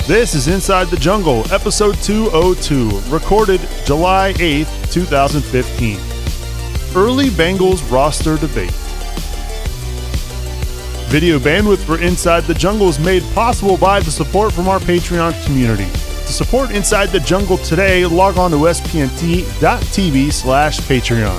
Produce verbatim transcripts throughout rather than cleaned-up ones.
This is Inside the Jungle, episode two oh two, recorded July eighth, two thousand fifteen. Early Bengals roster debate. Video bandwidth for Inside the Jungle is made possible by the support from our Patreon community. To support Inside the Jungle today, log on to spnt.tv slash Patreon.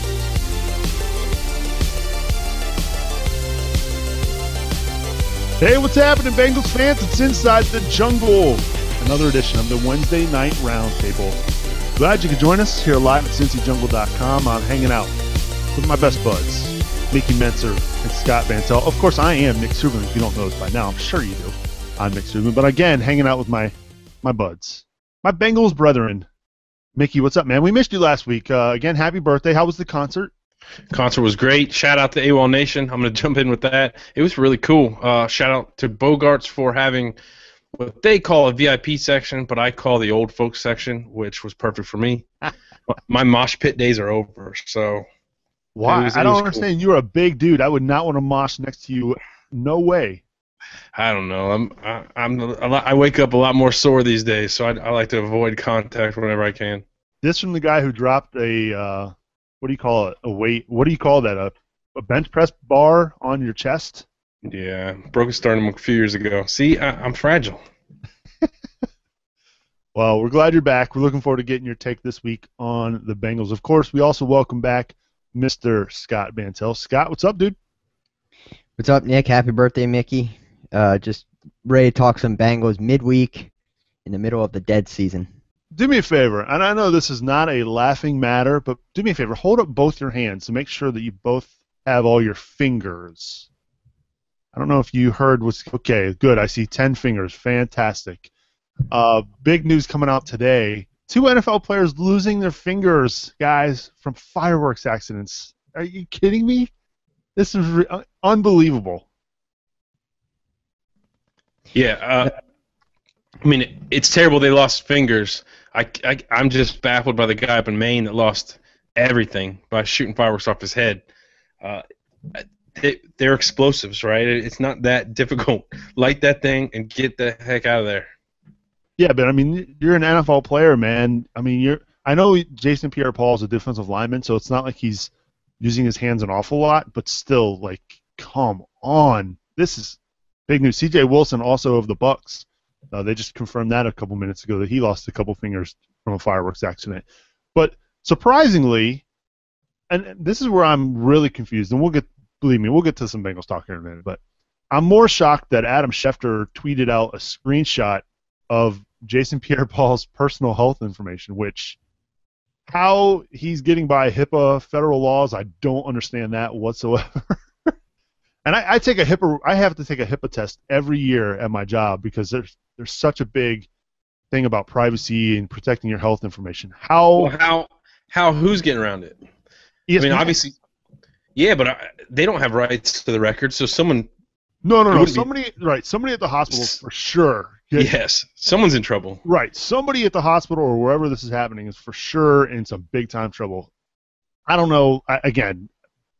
Hey, what's happening, Bengals fans? It's Inside the Jungle, another edition of the Wednesday Night Roundtable. Glad you could join us here live at cincy jungle dot com. I'm hanging out with my best buds, Mickey Mentzer and Scott Bantel. Of course, I am Nick Subin. If you don't know this by now, I'm sure you do. I'm Nick Subin. But again, hanging out with my my buds, my Bengals brethren. Mickey, what's up, man? We missed you last week. Uh, again, happy birthday. How was the concert? Concert was great. Shout out to AWOL Nation. I'm going to jump in with that. It was really cool. Uh, shout out to Bogarts for having what they call a V I P section, but I call the old folks section, which was perfect for me. My mosh pit days are over, so. Why? Was, I don't understand. Cool. You're a big dude. I would not want to mosh next to you. No way. I don't know. I'm I, I'm a lot, I wake up a lot more sore these days, so I, I like to avoid contact whenever I can. This from the guy who dropped a. Uh, What do you call it? A weight? What do you call that? A, a bench press bar on your chest? Yeah, broke a sternum a few years ago. See, I, I'm fragile. Well, we're glad you're back. We're looking forward to getting your take this week on the Bengals. Of course, we also welcome back Mister Scott Bantel. Scott, what's up, dude? What's up, Nick? Happy birthday, Mickey. Uh, just ready to talk some Bengals midweek in the middle of the dead season. Do me a favor, and I know this is not a laughing matter, but do me a favor. Hold up both your hands to make sure that you both have all your fingers. I don't know if you heard what's... Okay, good. I see ten fingers. Fantastic. Uh, big news coming out today. Two N F L players losing their fingers, guys, from fireworks accidents. Are you kidding me? This is re- unbelievable. Yeah, uh, I mean, it's terrible they lost fingers. I, I, I'm just baffled by the guy up in Maine that lost everything by shooting fireworks off his head. Uh, they, they're explosives, right? It's not that difficult. Light that thing and get the heck out of there. Yeah, but I mean, you're an N F L player, man. I mean, you're. I know Jason Pierre-Paul is a defensive lineman, so it's not like he's using his hands an awful lot, but still, like, come on. This is big news. C J Wilson, also of the Bucks. Uh, they just confirmed that a couple minutes ago that he lost a couple fingers from a fireworks accident. But surprisingly, and this is where I'm really confused, and we'll get, believe me, we'll get to some Bengals talk here in a minute, but I'm more shocked that Adam Schefter tweeted out a screenshot of Jason Pierre-Paul's personal health information, which how he's getting by HIPAA federal laws, I don't understand that whatsoever. And I, I take a HIPAA. I have to take a HIPAA test every year at my job because there's there's such a big thing about privacy and protecting your health information. How well, how how who's getting around it? E S P N. I mean, obviously, yeah, but I, they don't have rights to the record, so someone. No, no, no. Somebody, be, right? Somebody at the hospital for sure. Yes, someone's in trouble. Right. Somebody at the hospital or wherever this is happening is for sure in some big time trouble. I don't know. I, again.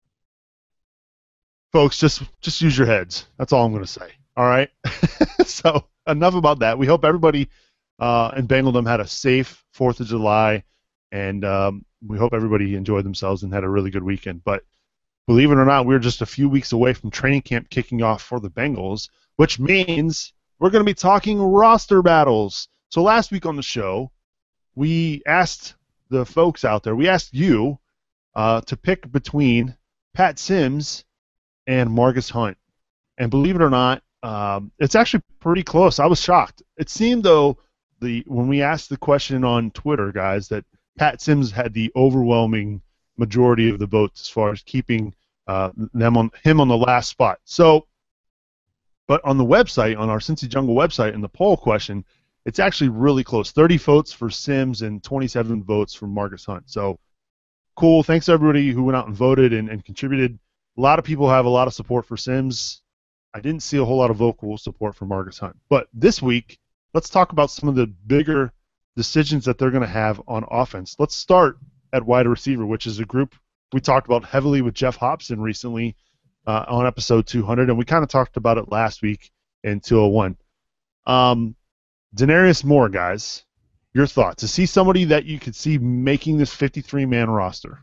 Folks, just just use your heads. That's all I'm going to say. All right? So enough about that. We hope everybody uh, in Bengaldom had a safe fourth of July, and um, we hope everybody enjoyed themselves and had a really good weekend. But believe it or not, we're just a few weeks away from training camp kicking off for the Bengals, which means we're going to be talking roster battles. So last week on the show, we asked the folks out there, we asked you uh, to pick between Pat Sims and Margus Hunt. And believe it or not, um, it's actually pretty close. I was shocked. It seemed, though, the when we asked the question on Twitter, guys, that Pat Sims had the overwhelming majority of the votes as far as keeping uh, them on him on the last spot. So, but on the website, on our Cincy Jungle website, in the poll question, it's actually really close. thirty votes for Sims and twenty-seven votes for Margus Hunt. So, cool. Thanks to everybody who went out and voted and, and contributed. A lot of people have a lot of support for Sims. I didn't see a whole lot of vocal support for Margus Hunt. But this week, let's talk about some of the bigger decisions that they're going to have on offense. Let's start at wide receiver, which is a group we talked about heavily with Jeff Hobson recently uh, on episode two hundred, and we kind of talked about it last week in two oh one. Um, Denarius Moore, guys, your thoughts. To see somebody that you could see making this fifty-three man roster.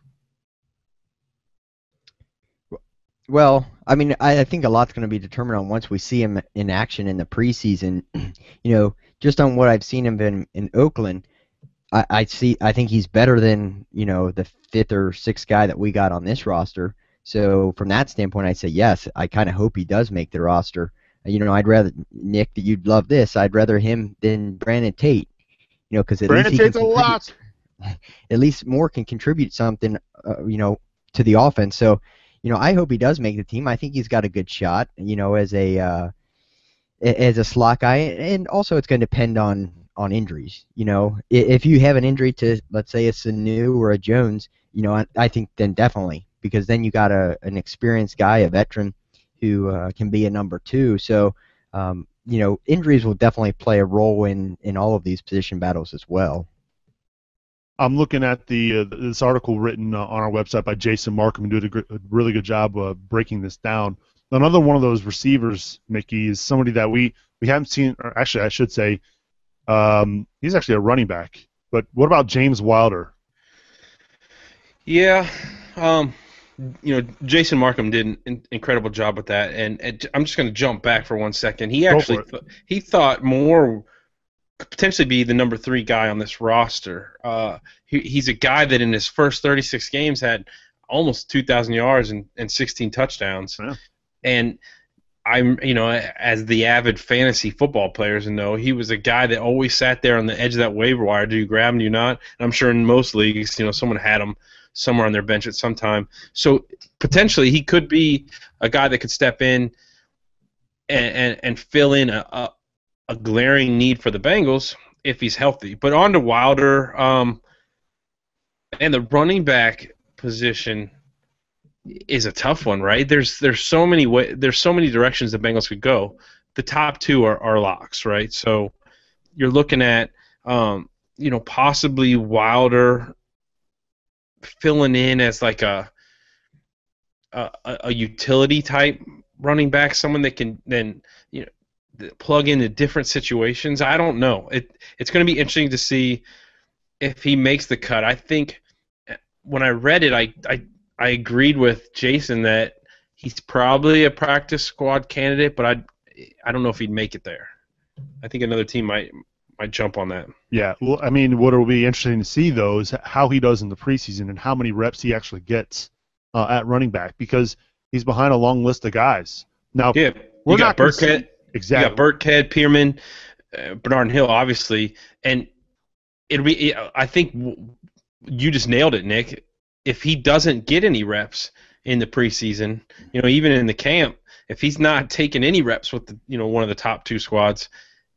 Well, I mean, I, I think a lot's going to be determined on once we see him in action in the preseason. You know, just on what I've seen him in in Oakland, I, I see. I think he's better than you know the fifth or sixth guy that we got on this roster. So from that standpoint, I'd say yes. I kind of hope he does make the roster. You know, I'd rather Nick that you'd love this. I'd rather him than Brandon Tate. You know, because at least Brandon he can Tate's a contribute. lot. At least Moore can contribute something. Uh, you know, to the offense. So, you know, I hope he does make the team. I think he's got a good shot. You know, as a uh, as a slot guy, and also it's going to depend on on injuries. You know, if you have an injury to, let's say, a Sanu or a Jones, you know, I, I think then definitely, because then you got a an experienced guy, a veteran, who uh, can be a number two. So, um, you know, injuries will definitely play a role in in all of these position battles as well. I'm looking at the uh, this article written uh, on our website by Jason Markham, who did a, gr- a really good job uh, breaking this down. Another one of those receivers, Mickey, is somebody that we, we haven't seen, or actually I should say, um, he's actually a running back. But what about James Wilder? Yeah, um, you know, Jason Markham did an in- incredible job with that, and, and I'm just going to jump back for one second. He Go actually for it. th- he thought Moore could potentially be the number three guy on this roster. Uh, he, he's a guy that in his first thirty-six games had almost two thousand yards and, and sixteen touchdowns, Yeah. and I'm, you know, as the avid fantasy football players know, he was a guy that always sat there on the edge of that waiver wire. Do you grab him? Do you not? And I'm sure in most leagues, you know, someone had him somewhere on their bench at some time. So potentially he could be a guy that could step in and and, and fill in a, a a glaring need for the Bengals if he's healthy. But on to Wilder, um, and the running back position is a tough one, right? There's there's so many way, there's so many directions the Bengals could go. The top two are, are locks, right? So you're looking at um, you know, possibly Wilder filling in as like a a, a utility type running back, someone that can then, you know, plug into different situations. I don't know. It it's going to be interesting to see if he makes the cut. I think when I read it, I I I agreed with Jason that he's probably a practice squad candidate, but I I don't know if he'd make it there. I think another team might might jump on that. Yeah, well, I mean, what will be interesting to see, though, is how he does in the preseason and how many reps he actually gets uh, at running back, because he's behind a long list of guys. Now, Yeah, we're you got not gonna see- Burkhead, exactly. you got Burkhead, Pearman, uh, Bernard Hill, obviously, and it'll be. I think you just nailed it, Nick. If he doesn't get any reps in the preseason, you know, even in the camp, if he's not taking any reps with the, you know, one of the top two squads,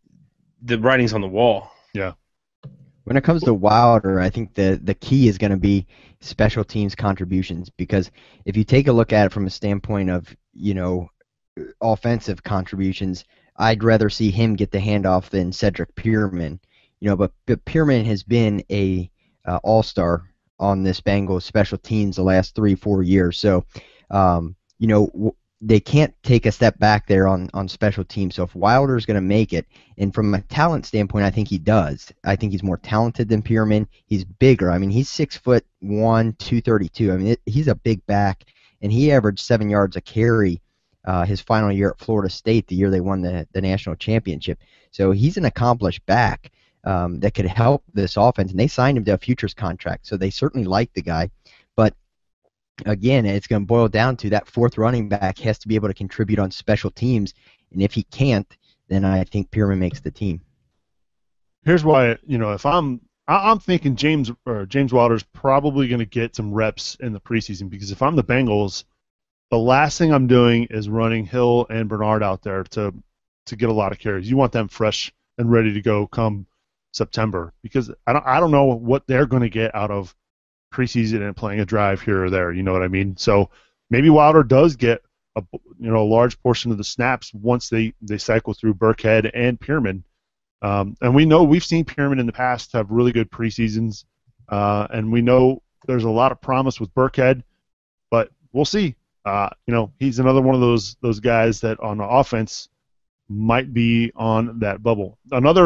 the writing's on the wall. Yeah. When it comes to Wilder, I think the the key is going to be special teams contributions, because if you take a look at it from a standpoint of, you know, offensive contributions, I'd rather see him get the handoff than Cedric Pearman. You know, but, but Pearman has been a uh, all-star on this Bengals special teams the last three, four years. So, um, you know, w- they can't take a step back there on, on special teams. So if Wilder's going to make it, and from a talent standpoint, I think he does. I think he's more talented than Pearman. He's bigger. I mean, he's six foot one, two thirty-two. I mean, it, he's a big back, and he averaged seven yards a carry uh, his final year at Florida State, the year they won the, the national championship. So he's an accomplished back um, that could help this offense, and they signed him to a futures contract, so they certainly like the guy. But again, it's going to boil down to that fourth running back has to be able to contribute on special teams, and if he can't, then I think Pearman makes the team. Here's why, you know, if I'm I- I'm thinking James or James Wilder's probably going to get some reps in the preseason, because if I'm the Bengals, the last thing I'm doing is running Hill and Bernard out there to to get a lot of carries. You want them fresh and ready to go come September, because I don't I don't know what they're going to get out of preseason and playing a drive here or there. You know what I mean? So maybe Wilder does get a you know a large portion of the snaps once they, they cycle through Burkhead and Pearman. Um, and we know we've seen Pearman in the past have really good preseasons, uh, and we know there's a lot of promise with Burkhead, but we'll see. Uh, you know, he's another one of those those guys that on the offense might be on that bubble. Another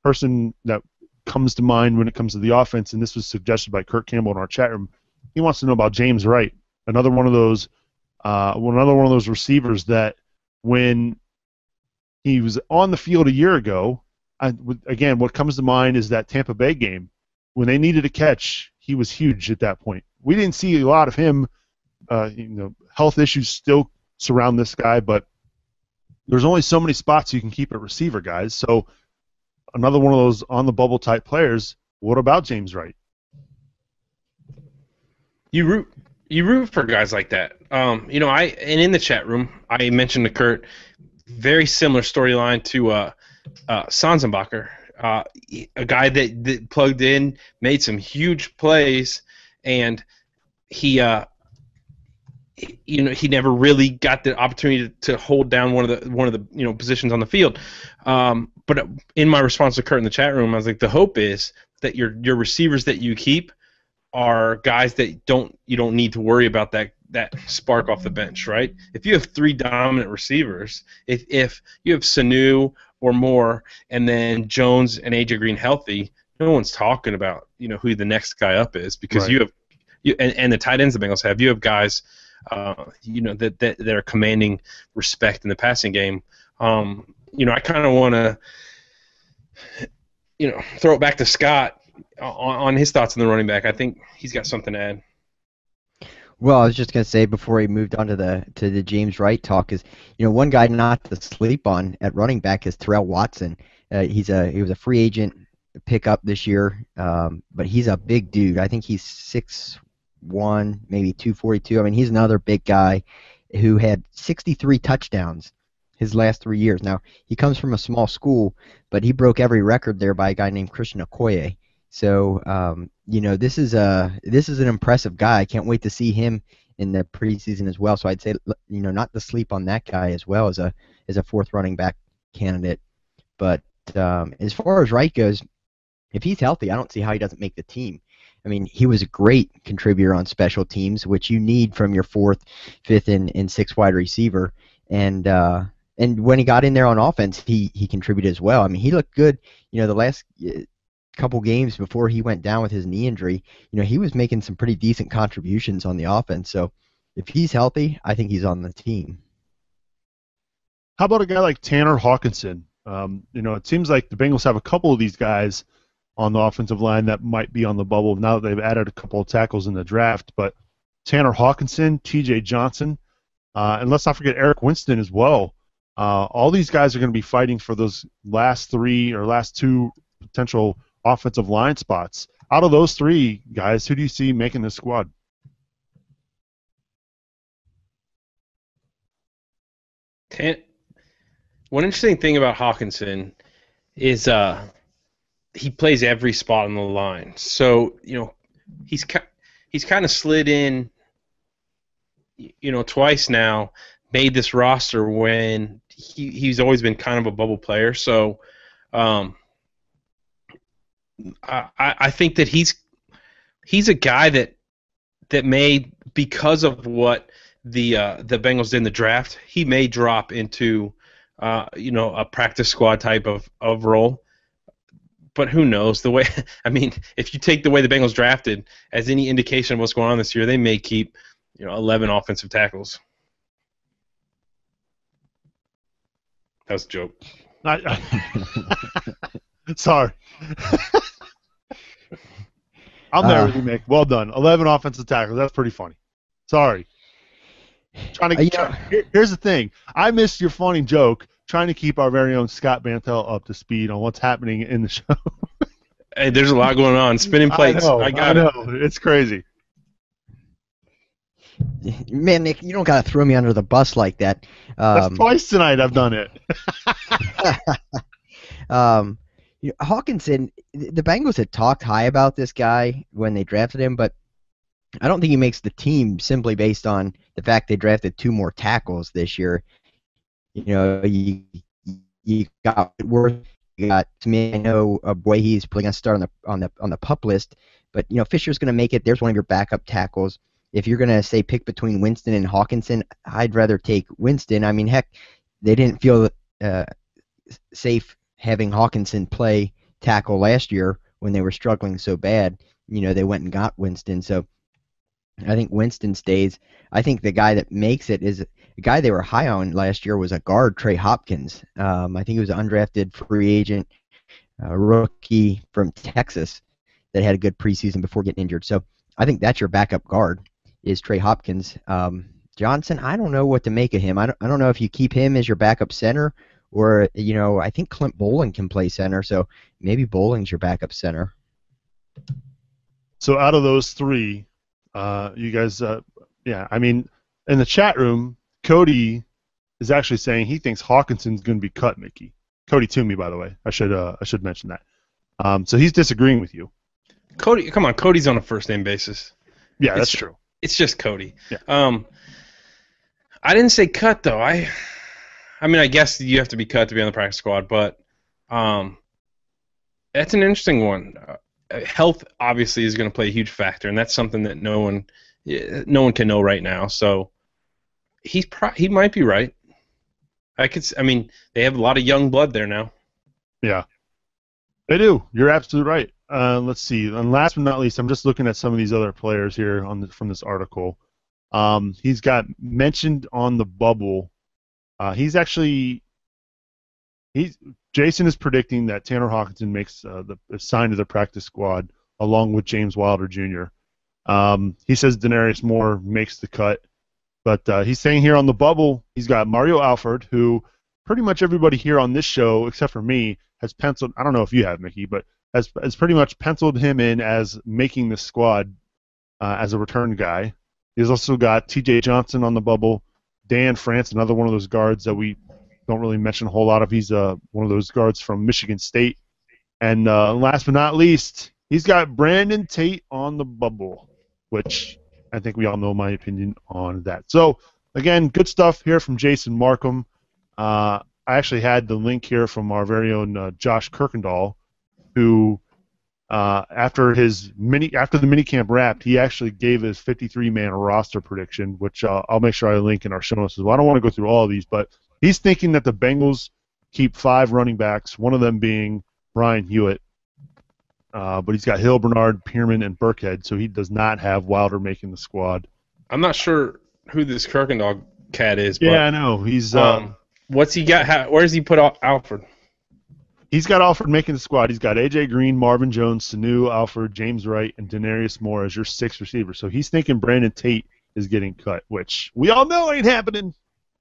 person that comes to mind when it comes to the offense, and this was suggested by Kurt Campbell in our chat room. He wants to know about James Wright, another one of those, uh, another one of those receivers that when he was on the field a year ago, I, again, what comes to mind is that Tampa Bay game when they needed a catch. He was huge at that point. We didn't see a lot of him. Uh, you know, health issues still surround this guy, but there's only so many spots you can keep at receiver, guys. So another one of those on the bubble type players. What about James Wright? You root you root for guys like that. Um, you know, I and in the chat room, I mentioned to Kurt, very similar storyline to uh, uh, Sanzenbacher, uh, a guy that, that plugged in, made some huge plays, and he, uh, you know, he never really got the opportunity to, to hold down one of the one of the you know positions on the field. Um, but in my response to Kurt in the chat room, I was like, the hope is that your your receivers that you keep are guys that don't you don't need to worry about that that spark off the bench, right? If you have three dominant receivers, if if you have Sanu or Moore, and then Jones and A J Green healthy, no one's talking about you know who the next guy up is because Right. you have you and, and the tight ends the Bengals have. You have guys, uh, you know that, that that are commanding respect in the passing game. Um, you know, I kind of want to, you know, throw it back to Scott on, on his thoughts on the running back. I think he's got something to add. Well, I was just gonna say before he moved on to the to the James Wright talk is, you know, one guy not to sleep on at running back is Terrell Watson. Uh, he's a he was a free agent pickup this year, um, but he's a big dude. I think he's six one, maybe two forty-two. I mean, he's another big guy who had sixty-three touchdowns his last three years. Now he comes from a small school, but he broke every record there by a guy named Christian Okoye. So, um, you know, this is a this is an impressive guy. I can't wait to see him in the preseason as well. So I'd say, you know, not to sleep on that guy as well as a as a fourth running back candidate. But um, as far as Wright goes, if he's healthy, I don't see how he doesn't make the team. I mean, he was a great contributor on special teams, which you need from your fourth, fifth, and, and sixth wide receiver. And uh, and when he got in there on offense, he he contributed as well. I mean, he looked good. You know, the last couple games before he went down with his knee injury, you know, he was making some pretty decent contributions on the offense. So if he's healthy, I think he's on the team. How about a guy like Tanner Hawkinson? Um, you know, it seems like the Bengals have a couple of these guys on the offensive line that might be on the bubble now that they've added a couple of tackles in the draft. But Tanner Hawkinson, T J Johnson, uh, and let's not forget Eric Winston as well. Uh, all these guys are going to be fighting for those last three or last two potential offensive line spots. Out of those three guys, who do you see making this squad? One interesting thing about Hawkinson is uh, he plays every spot on the line. So, you know, he's he's kind of slid in, you know, twice now, made this roster when he, he's always been kind of a bubble player. So, um, I, I think that he's he's a guy that that may, because of what the uh, the Bengals did in the draft, he may drop into uh, you know a practice squad type of, of role. But who knows? The way I mean, if you take the way the Bengals drafted as any indication of what's going on this year, they may keep you know eleven offensive tackles. That was a joke. I, I, sorry. I'm there Uh, with you, Mick. Well done. eleven offensive tackles. That's pretty funny. Sorry. Trying to. Uh, you try- know- here- here's the thing. I missed your funny joke. Trying to keep our very own Scott Bantel up to speed on what's happening in the show. Hey, there's a lot going on. Spinning plates. I know. I got I it. know. It's crazy. Man, Nick, you don't got to throw me under the bus like that. That's Um, twice tonight I've done it. um, you know, Hawkinson, the Bengals had talked high about this guy when they drafted him, but I don't think he makes the team simply based on the fact they drafted two more tackles this year. You know, you you got Worth, you got to me. I know uh, boy, he's probably gonna start on the on the on the pup list, but you know Fisher's gonna make it. There's one of your backup tackles. If you're gonna say pick between Winston and Hawkinson, I'd rather take Winston. I mean, heck, they didn't feel uh, safe having Hawkinson play tackle last year when they were struggling so bad. You know, they went and got Winston. So I think Winston stays. I think the guy that makes it is the guy they were high on last year was a guard, Trey Hopkins. Um, I think he was an undrafted free agent, uh, rookie from Texas that had a good preseason before getting injured. So I think that's your backup guard is Trey Hopkins. Um, Johnson, I don't know what to make of him. I don't, I don't know if you keep him as your backup center or, you know, I think Clint Bowling can play center, so maybe Bowling's your backup center. So out of those three, uh, you guys, uh, yeah, I mean, in the chat room, Cody is actually saying he thinks Hawkinson's going to be cut, Mickey. Cody Toomey, by the way. I should uh, I should mention that. Um, so he's disagreeing with you. Cody, come on, Cody's on a first name basis. Yeah, it's, that's true. It's just Cody. Yeah. Um, I didn't say cut though. I, I mean, I guess you have to be cut to be on the practice squad, but um, that's an interesting one. Uh, health obviously is going to play a huge factor, and that's something that no one, no one can know right now. So he's pro- he might be right. I could. I mean, they have a lot of young blood there now. Yeah, they do. You're absolutely right. Uh, let's see. And last but not least, I'm just looking at some of these other players here on the, from this article. Um, he's got mentioned on the bubble. Uh, he's actually he's Jason is predicting that Tanner Hawkinson makes uh, the assigned to the practice squad along with James Wilder Junior Um, he says Denarius Moore makes the cut, but uh, he's saying here on the bubble he's got Mario Alford, who pretty much everybody here on this show except for me has penciled. I don't know if you have, Mickey, but has has pretty much penciled him in as making the squad uh, as a return guy. He's also got T J Johnson on the bubble, Dan France, another one of those guards that we don't really mention a whole lot of. He's uh, one of those guards from Michigan State. And uh, last but not least, he's got Brandon Tate on the bubble, which I think we all know my opinion on that. So, again, good stuff here from Jason Markham. Uh, I actually had the link here from our very own uh, Josh Kirkendall, who uh, after his mini after the minicamp wrapped, he actually gave his fifty-three man roster prediction, which uh, I'll make sure I link in our show notes as well. I don't want to go through all of these, but he's thinking that the Bengals keep five running backs, one of them being Brian Hewitt. Uh, but he's got Hill, Bernard, Pearman, and Burkhead, so he does not have Wilder making the squad. I'm not sure who this Kirkendall cat is. But, yeah, I know. He's uh, um, what's he got? How, where does he put Al- Alfred? He's got Alfred making the squad. He's got A J Green, Marvin Jones, Sanu, Alfred, James Wright, and Denarius Moore as your six receivers. So he's thinking Brandon Tate is getting cut, which we all know ain't happening.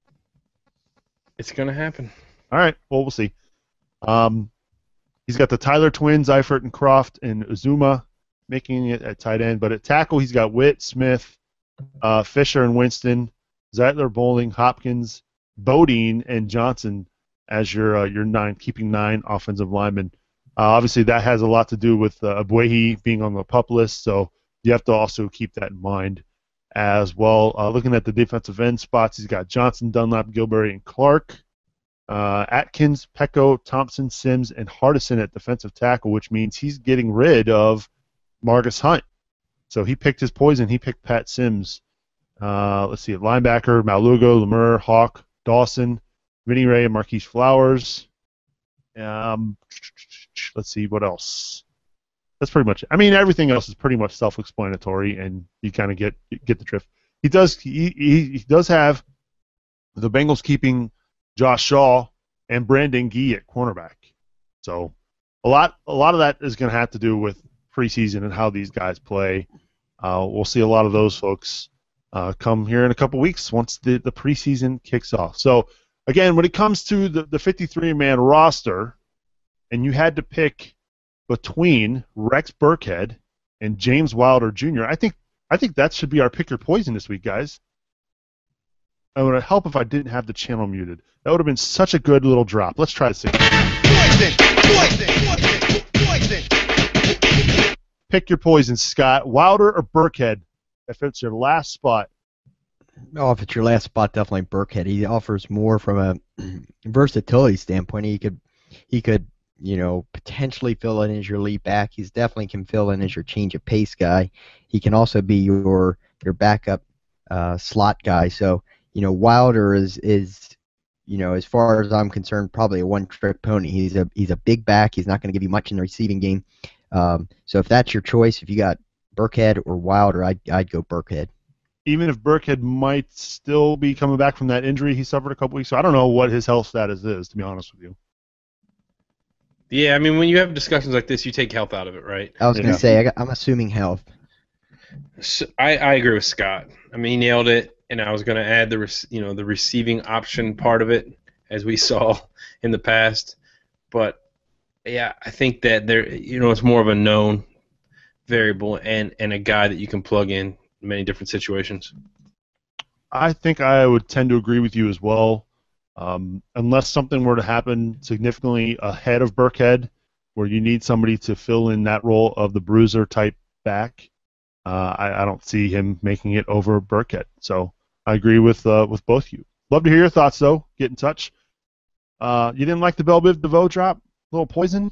It's going to happen. All right. Well, we'll see. Um, he's got the Tyler twins, Eifert and Croft, and Uzuma making it at tight end. But at tackle, he's got Witt, Smith, uh, Fisher, and Winston, Zeitler, Bowling, Hopkins, Bodine, and Johnson as your uh, your nine, keeping nine offensive linemen. Uh, obviously, that has a lot to do with uh, Abuehi being on the PUP list, so you have to also keep that in mind as well. Uh, looking at the defensive end spots, he's got Johnson, Dunlap, Gilberry, and Clark. Uh, Atkins, Pecco, Thompson, Sims, and Hardison at defensive tackle, which means he's getting rid of Marcus Hunt. So he picked his poison. He picked Pat Sims. Uh, let's see, at linebacker, Malugo, Lemur, Hawk, Dawson, Vinny Ray, and Marquise Flowers. Um, let's see, what else? That's pretty much it. I mean, everything else is pretty much self-explanatory, and you kind of get get the drift. He does he, he, he does have the Bengals keeping Josh Shaw and Brandon Gee at cornerback. So a lot a lot of that is going to have to do with preseason and how these guys play. Uh, we'll see a lot of those folks uh, come here in a couple weeks once the, the preseason kicks off. So, again, when it comes to the, the fifty-three man roster, and you had to pick between Rex Burkhead and James Wilder Junior, I think I think that should be our pick or poison this week, guys. It would help if I didn't have the channel muted. That would have been such a good little drop. Let's try this again. Poison! Poison! Poison! Poison! Pick your poison, Scott. Wilder or Burkhead, if it's your last spot. Oh, if it's your last spot, definitely Burkhead. He offers more from a versatility standpoint. He could, he could, you know, potentially fill in as your lead back. He's definitely can fill in as your change of pace guy. He can also be your your backup uh, slot guy. So, you know, Wilder is is you know, as far as I'm concerned, probably a one-trick pony. He's a he's a big back. He's not going to give you much in the receiving game. Um, so if that's your choice, if you got Burkhead or Wilder, I'd I'd go Burkhead. Even if Burkhead might still be coming back from that injury he suffered a couple weeks ago, I don't know what his health status is, to be honest with you. Yeah, I mean, when you have discussions like this, you take health out of it, right? I was going Yeah. to say I got, I'm assuming health. So I, I agree with Scott. I mean, he nailed it, and I was going to add the rec- you know the receiving option part of it, as we saw in the past. But yeah, I think that there, you know, it's more of a known variable and and a guy that you can plug in many different situations. I think I would tend to agree with you as well. Um, unless something were to happen significantly ahead of Burkhead, where you need somebody to fill in that role of the bruiser type back, uh, I, I don't see him making it over Burkhead. So I agree with uh, with both of you. Love to hear your thoughts, though. Get in touch. Uh, you didn't like the Bell Biv DeVoe drop? Little poison?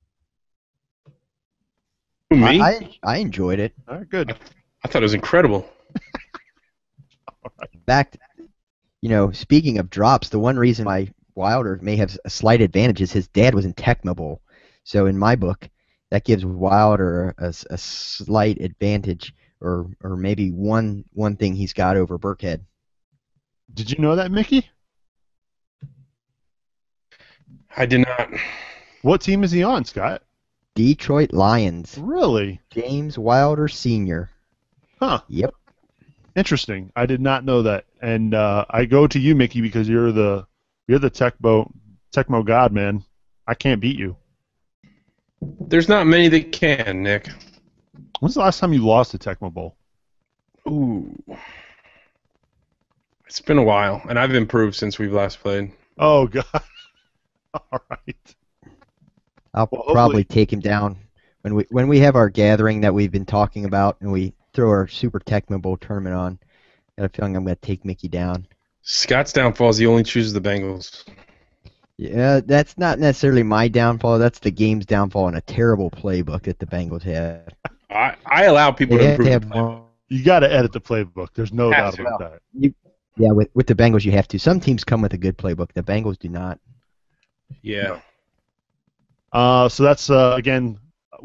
Who, I, me? I I enjoyed it. All right, good. I, I thought it was incredible. In fact, you know, speaking of drops, the one reason why Wilder may have a slight advantage is his dad was in Tecmo Bowl. So in my book, that gives Wilder a, a slight advantage, or or maybe one one thing he's got over Burkhead. Did you know that, Mickey? I did not. What team is he on, Scott? Detroit Lions. Really? James Wilder Senior Huh. Yep. Interesting. I did not know that. And uh, I go to you, Mickey, because you're the you're the Tecmo Tecmo god, man. I can't beat you. There's not many that can, Nick. When's the last time you lost a Tecmo Bowl? Ooh. It's been a while, and I've improved since we've last played. Oh God. All right. I'll Well, probably hopefully- take him down when we when we have our gathering that we've been talking about, and we throw our Super Tecmo Bowl tournament on. I got a feeling I'm going to take Mickey down. Scott's downfall is he only chooses the Bengals. Yeah, that's not necessarily my downfall. That's the game's downfall and a terrible playbook that the Bengals have. I, I allow people They to have to improve have the playbook. one. You got to edit the playbook. There's no Have doubt to. about that. You, yeah, with with the Bengals you have to. Some teams come with a good playbook. The Bengals do not. Yeah. Uh, so that's uh, again.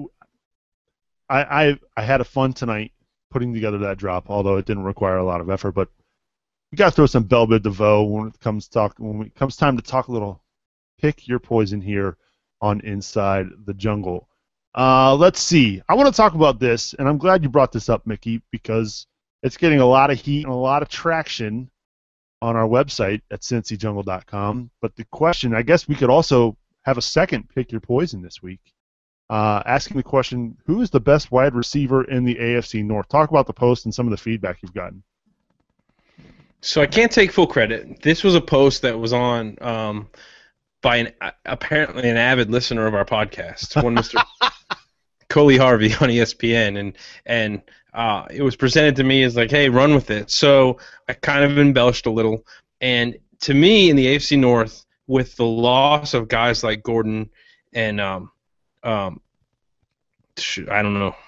I, I I had a fun tonight putting together that drop, although it didn't require a lot of effort. But we got to throw some Bell Biv DeVoe when it comes talk when it comes time to talk a little. Pick your poison here on Inside the Jungle. Uh, let's see. I want to talk about this, and I'm glad you brought this up, Mickey, because it's getting a lot of heat and a lot of traction on our website at cincy jungle dot com. But the question, I guess we could also have a second pick your poison this week, uh, asking the question, who is the best wide receiver in the A F C North? Talk about the post and some of the feedback you've gotten. So I can't take full credit. This was a post that was on um, by an apparently an avid listener of our podcast, one Mister Coley Harvey on E S P N, and and uh, it was presented to me as like, hey, run with it. So I kind of embellished a little, and to me, in the A F C North, with the loss of guys like Gordon and um, um, I don't know,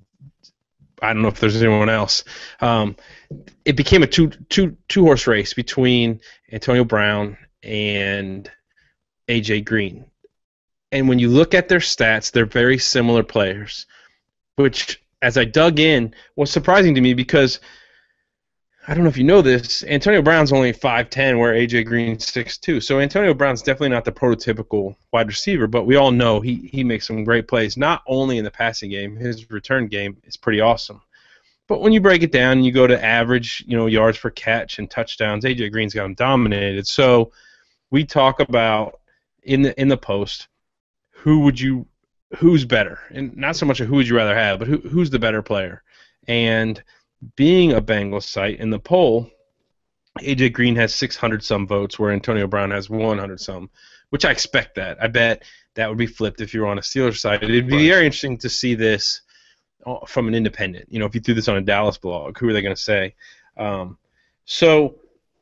I don't know if there's anyone else. Um, it became a two two two horse race between Antonio Brown and A J Green. And when you look at their stats, they're very similar players, which, as I dug in, was surprising to me because, I don't know if you know this, Antonio Brown's only five ten, where A J Green's six two. So Antonio Brown's definitely not the prototypical wide receiver, but we all know he, he makes some great plays, not only in the passing game, his return game is pretty awesome. But when you break it down and you go to average, you know, yards per catch and touchdowns, A J Green's got him dominated. So we talk about in the in the post, who would you, who's better, and not so much a who would you rather have, but who who's the better player. And being a Bengals site in the poll, A J Green has six hundred some votes, where Antonio Brown has one hundred some, which I expect that. I bet that would be flipped if you were on a Steelers side. It'd be Right. very interesting to see this from an independent. You know, if you threw this on a Dallas blog, who are they going to say? Um, so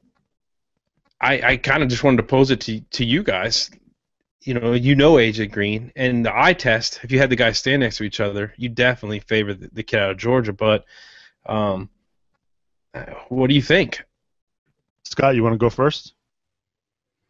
I, I kind of just wanted to pose it to to you guys. You know, you know A J Green, and the eye test, if you had the guys stand next to each other, you definitely favor the, the kid out of Georgia. But um, what do you think? Scott, you want to go first?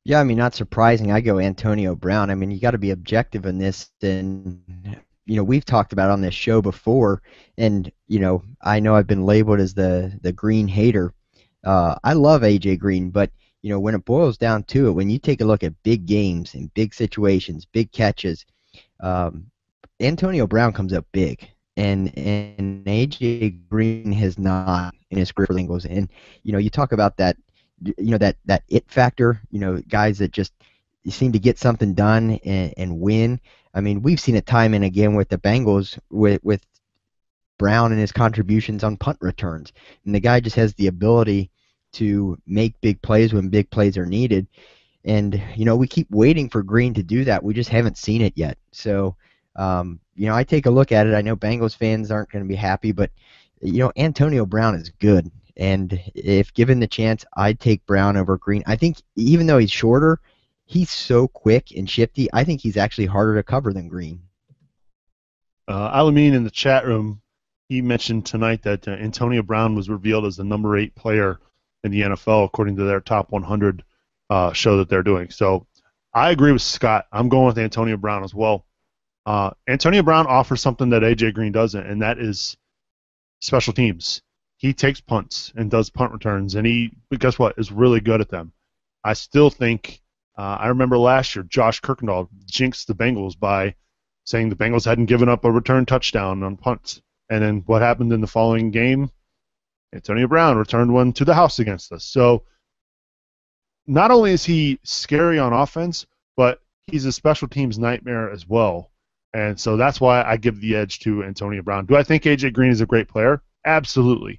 Yeah, I mean, not surprising. I go Antonio Brown. I mean, you got to be objective in this. And, you know, we've talked about on this show before. And, you know, I know I've been labeled as the, the green hater. Uh, I love A J Green, but, you know, when it boils down to it, when you take a look at big games and big situations, big catches, um, Antonio Brown comes up big. And and A J Green has not in his career for the Bengals. And, you know, you talk about that you know that that it factor, you know, guys that just seem to get something done and, and win. I mean, we've seen it time and again with the Bengals with with Brown and his contributions on punt returns. And the guy just has the ability to make big plays when big plays are needed. And, you know, we keep waiting for Green to do that. We just haven't seen it yet. So, um, you know, I take a look at it. I know Bengals fans aren't going to be happy, but, you know, Antonio Brown is good. And if given the chance, I'd take Brown over Green. I think even though he's shorter, he's so quick and shifty. I think he's actually harder to cover than Green. Uh, Alameen in the chat room, he mentioned tonight that uh, Antonio Brown was revealed as the number eight player in the N F L according to their top one hundred uh, show that they're doing. So I agree with Scott. I'm going with Antonio Brown as well. Uh, Antonio Brown offers something that A J Green doesn't, and that is special teams. He takes punts and does punt returns, and he, but guess what, is really good at them. I still think, uh, I remember last year, Josh Kirkendall jinxed the Bengals by saying the Bengals hadn't given up a return touchdown on punts. And then what happened in the following game? Antonio Brown returned one to the house against us. So not only is he scary on offense, but he's a special teams nightmare as well. And so that's why I give the edge to Antonio Brown. Do I think A J Green is a great player? Absolutely.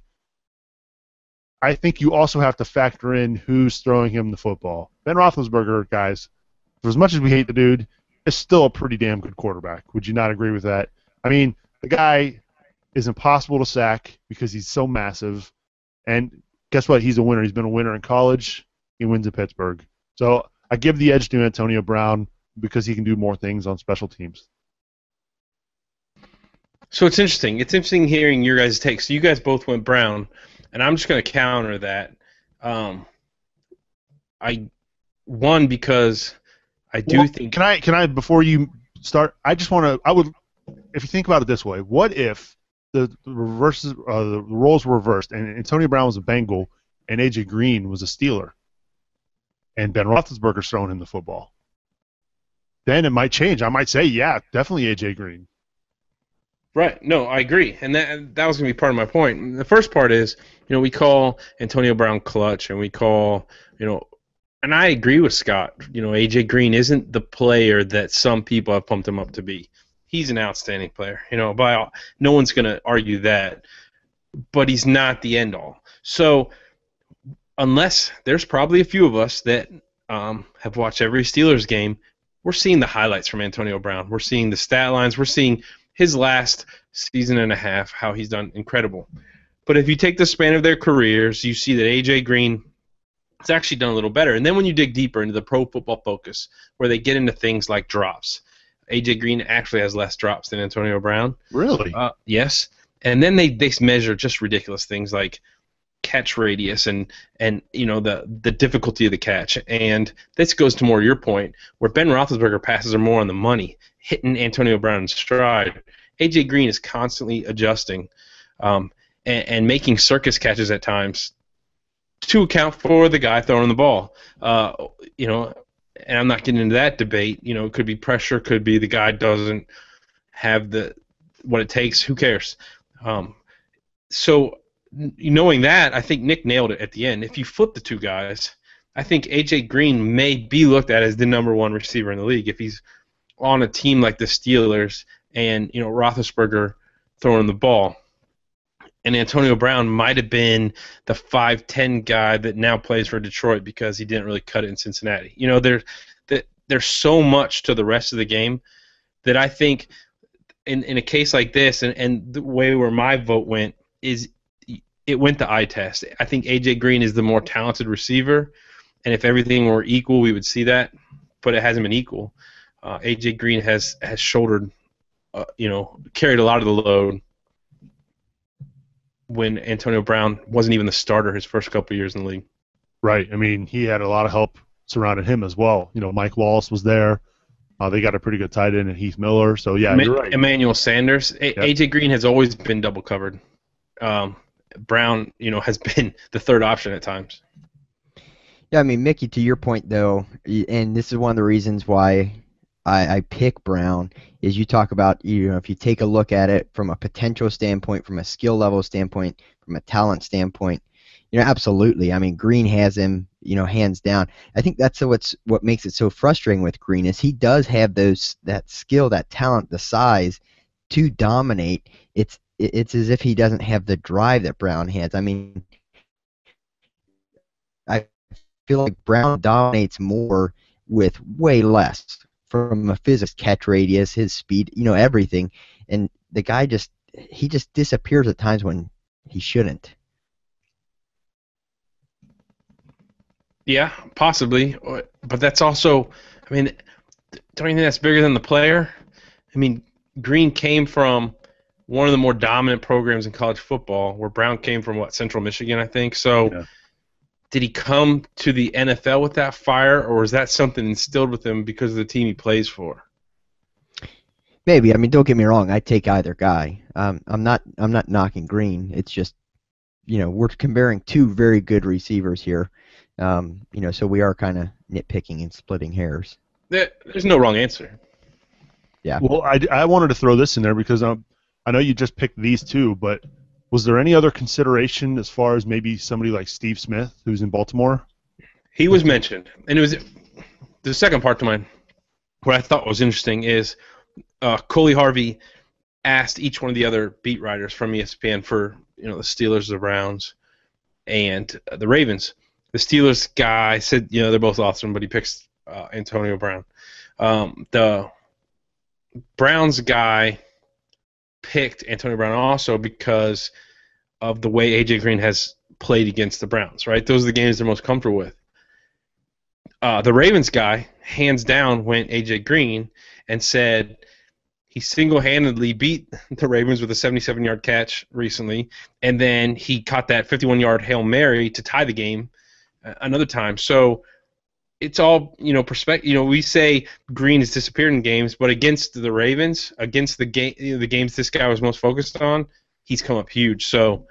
I think you also have to factor in who's throwing him the football. Ben Roethlisberger, guys, for as much as we hate the dude, is still a pretty damn good quarterback. Would you not agree with that? I mean, the guy is impossible to sack because he's so massive. And guess what? He's a winner. He's been a winner in college. He wins in Pittsburgh. So I give the edge to Antonio Brown because he can do more things on special teams. So it's interesting. It's interesting hearing your guys' takes. So you guys both went Brown, and I'm just going to counter that. Um, I one because I do well, think. Can I? Can I? Before you start, I just want to. I would, if you think about it this way, what if the, the reverses, uh, the roles were reversed, and Antonio Brown was a Bengal, and A J Green was a Steeler, and Ben Roethlisberger's throwing him the football? Then it might change. I might say, yeah, definitely A J Green. Right. No, I agree, and that that was going to be part of my point. The first part is, you know, we call Antonio Brown clutch, and we call, you know, and I agree with Scott. You know, A J Green isn't the player that some people have pumped him up to be. He's an outstanding player. You know, by all, no one's going to argue that, but he's not the end all. So, unless there's probably a few of us that um, have watched every Steelers game, we're seeing the highlights from Antonio Brown. We're seeing the stat lines. We're seeing his last season and a half, how he's done incredible. But if you take the span of their careers, you see that A J Green has actually done a little better. And then when you dig deeper into the Pro Football Focus, where they get into things like drops, A J Green actually has less drops than Antonio Brown. Really? Uh, yes. And then they, they measure just ridiculous things like catch radius and and you know the the difficulty of the catch. And this goes to more your point, where Ben Roethlisberger passes are more on the money, hitting Antonio Brown in stride. A J Green is constantly adjusting um, and, and making circus catches at times to account for the guy throwing the ball. Uh, you know, and I'm not getting into that debate. You know, it could be pressure, could be the guy doesn't have the what it takes. Who cares? Um, so. Knowing that, I think Nick nailed it at the end. If you flip the two guys, I think A J Green may be looked at as the number one receiver in the league if he's on a team like the Steelers and, you know, Roethlisberger throwing the ball. And Antonio Brown might have been the five ten guy that now plays for Detroit because he didn't really cut it in Cincinnati. You know, there, there, there's so much to the rest of the game that I think in, in a case like this, and, and the way where my vote went is it went to eye test. I think A J Green is the more talented receiver, and if everything were equal, we would see that, but it hasn't been equal. Uh, A J Green has has shouldered, uh, you know, carried a lot of the load when Antonio Brown wasn't even the starter his first couple years in the league. Right. I mean, he had a lot of help surrounded him as well. You know, Mike Wallace was there. Uh, they got a pretty good tight end in Heath Miller. So yeah, Ma- you're right. Emmanuel Sanders. A- Yep. A J Green has always been double covered. Um, Brown, you know, has been the third option at times. Yeah, I mean, Mickey, to your point though, y- and this is one of the reasons why I, I pick Brown, is you talk about, you know, if you take a look at it from a potential standpoint, from a skill level standpoint, from a talent standpoint, you know, absolutely. I mean, Green has him, you know, hands down. I think that's what's what makes it so frustrating with Green is he does have those that skill, that talent, the size to dominate. It's it's as if he doesn't have the drive that Brown has. I mean, I feel like Brown dominates more with way less from a physics, catch radius, his speed, you know, everything. And the guy just he just disappears at times when he shouldn't. Yeah, possibly, but that's also, I mean, don't you think that's bigger than the player? I mean, Green came from one of the more dominant programs in college football, where Brown came from, what, Central Michigan, I think. So Yeah. did he come to the N F L with that fire, or is that something instilled with him because of the team he plays for? Maybe. I mean, don't get me wrong. I take either guy. Um, I'm not. I'm not knocking Green. It's just, you know, we're comparing two very good receivers here. Um, you know, so we are kind of nitpicking and splitting hairs. There, there's no wrong answer. Yeah. Well, I, I wanted to throw this in there because um, I know you just picked these two, but was there any other consideration as far as maybe somebody like Steve Smith, who's in Baltimore? He was mentioned, and it was the second part to mine. What I thought was interesting is uh, Coley Harvey asked each one of the other beat writers from E S P N for, you know, the Steelers, the Browns, and uh, the Ravens. The Steelers guy said, you know, they're both awesome, but he picks uh, Antonio Brown. Um, the Browns guy picked Antonio Brown also because of the way A J Green has played against the Browns, right? Those are the games they're most comfortable with. Uh, the Ravens guy, hands down, went A J Green and said he single-handedly beat the Ravens with a seventy-seven-yard catch recently, and then he caught that fifty-one-yard Hail Mary to tie the game uh, another time. So it's all, you know, perspective. You know, we say Green has disappeared in games, but against the Ravens, against the game, you know, the games this guy was most focused on, he's come up huge. So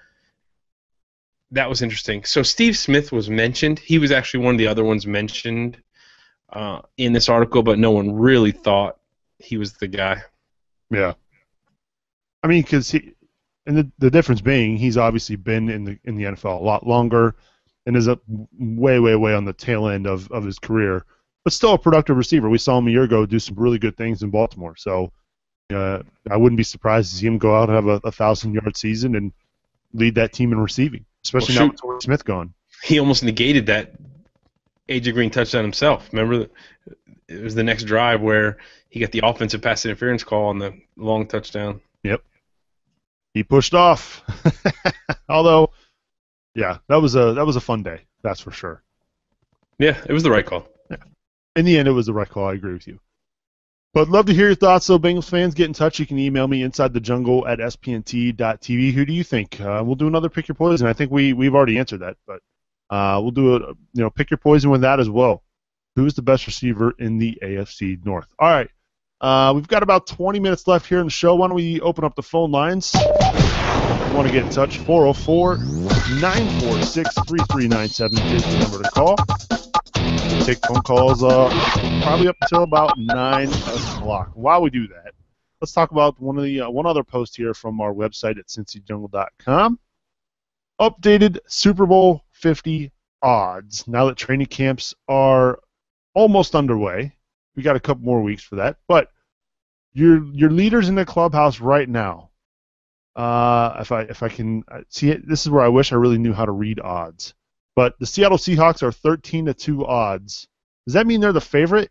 that was interesting. So Steve Smith was mentioned. He was actually one of the other ones mentioned uh, in this article, but no one really thought he was the guy. Yeah. I mean, because he, and the the difference being, he's obviously been in the in the N F L a lot longer, and is up way, way, way on the tail end of, of his career, but still a productive receiver. We saw him a year ago do some really good things in Baltimore. So uh, I wouldn't be surprised to see him go out and have a, a thousand-yard season and lead that team in receiving, especially Well, now with Torrey Smith gone. He almost negated that A J Green touchdown himself. Remember, it was the next drive where he got the offensive pass interference call on the long touchdown. Yep. He pushed off. Although, yeah, that was a that was a fun day. That's for sure. Yeah, it was the right call. Yeah. In the end, it was the right call. I agree with you. But love to hear your thoughts. So, Bengals fans, get in touch. You can email me inside the jungle at s p n t dot t v. Who do you think? Uh, we'll do another pick your poison. I think we we've already answered that, but uh, we'll do a you know pick your poison with that as well. Who's the best receiver in the A F C North? All right. Uh, we've got about twenty minutes left here in the show. Why don't we open up the phone lines? If you want to get in touch, four oh four, nine four six, three three nine seven is the number to call. We'll take phone calls uh, probably up until about nine o'clock. While we do that, let's talk about one of the uh, one other post here from our website at cincy jungle dot com. Updated Super Bowl fifty odds. Now that training camps are almost underway, we got a couple more weeks for that. But your your leaders in the clubhouse right now. Uh, if I if I can see it, this is where I wish I really knew how to read odds. But the Seattle Seahawks are thirteen to two odds. Does that mean they're the favorite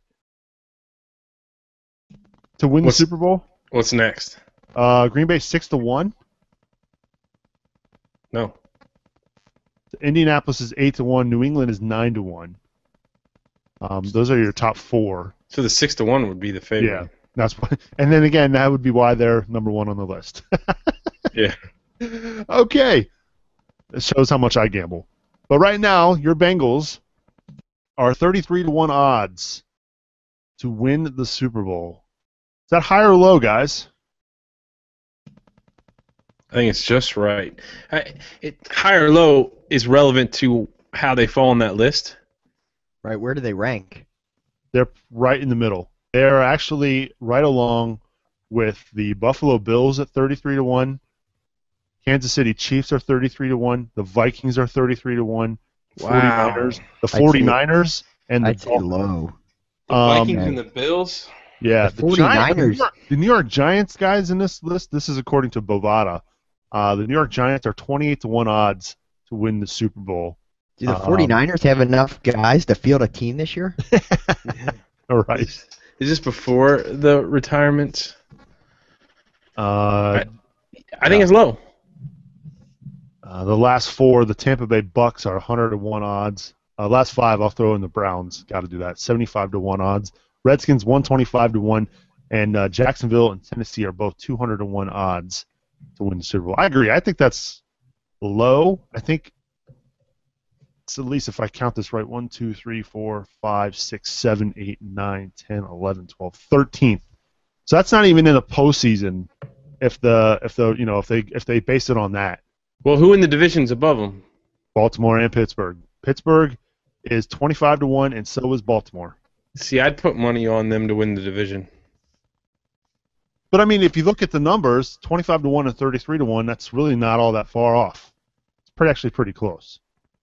to win What's, the Super Bowl? What's next? Uh, Green Bay six to one. No. Indianapolis is eight to one. New England is nine to one. Um, those are your top four. So the six to one would be the favorite. Yeah, that's what. And then again, that would be why they're number one on the list. Yeah. Okay. It shows how much I gamble. But right now, your Bengals are thirty-three to one odds to win the Super Bowl. Is that high or low, guys? I think it's just right. I, it, high or low is relevant to how they fall on that list. Right, where do they rank? They're right in the middle. They're actually right along with the Buffalo Bills at thirty-three to one. Kansas City Chiefs are thirty-three to one. The Vikings are thirty-three to one. Wow. 49ers, the I'd say- 49ers, and the I'd say Dolphins. low. The Um, Vikings okay. and the Bills. Yeah, The the, Giants, the, New 49ers. York, the New York Giants guys in this list. This is according to Bovada. Uh, the New York Giants are twenty-eight to one odds to win the Super Bowl. Do the Um, 49ers have enough guys to field a team this year? All right. Is, is this before the retirement? Uh, I think it's low. uh, the last four, the Tampa Bay Bucks are one hundred to one odds. Uh, last five, I'll throw in the Browns. Got to do that. seventy-five to one odds. Redskins one twenty-five to one, and uh, Jacksonville and Tennessee are both two hundred to one odds to win the Super Bowl. I agree. I think that's low. I think it's at least, if I count this right, one, two, three, four, five, six, seven, eight, nine, ten, eleven, twelve, thirteenth. So that's not even in the postseason. If the if the you know if they if they base it on that. Well, who in the divisions above them? Baltimore and Pittsburgh. Pittsburgh is twenty-five to one, and so is Baltimore. See, I'd put money on them to win the division. But I mean, if you look at the numbers, twenty-five to one and thirty-three to one, that's really not all that far off. It's pretty actually pretty close.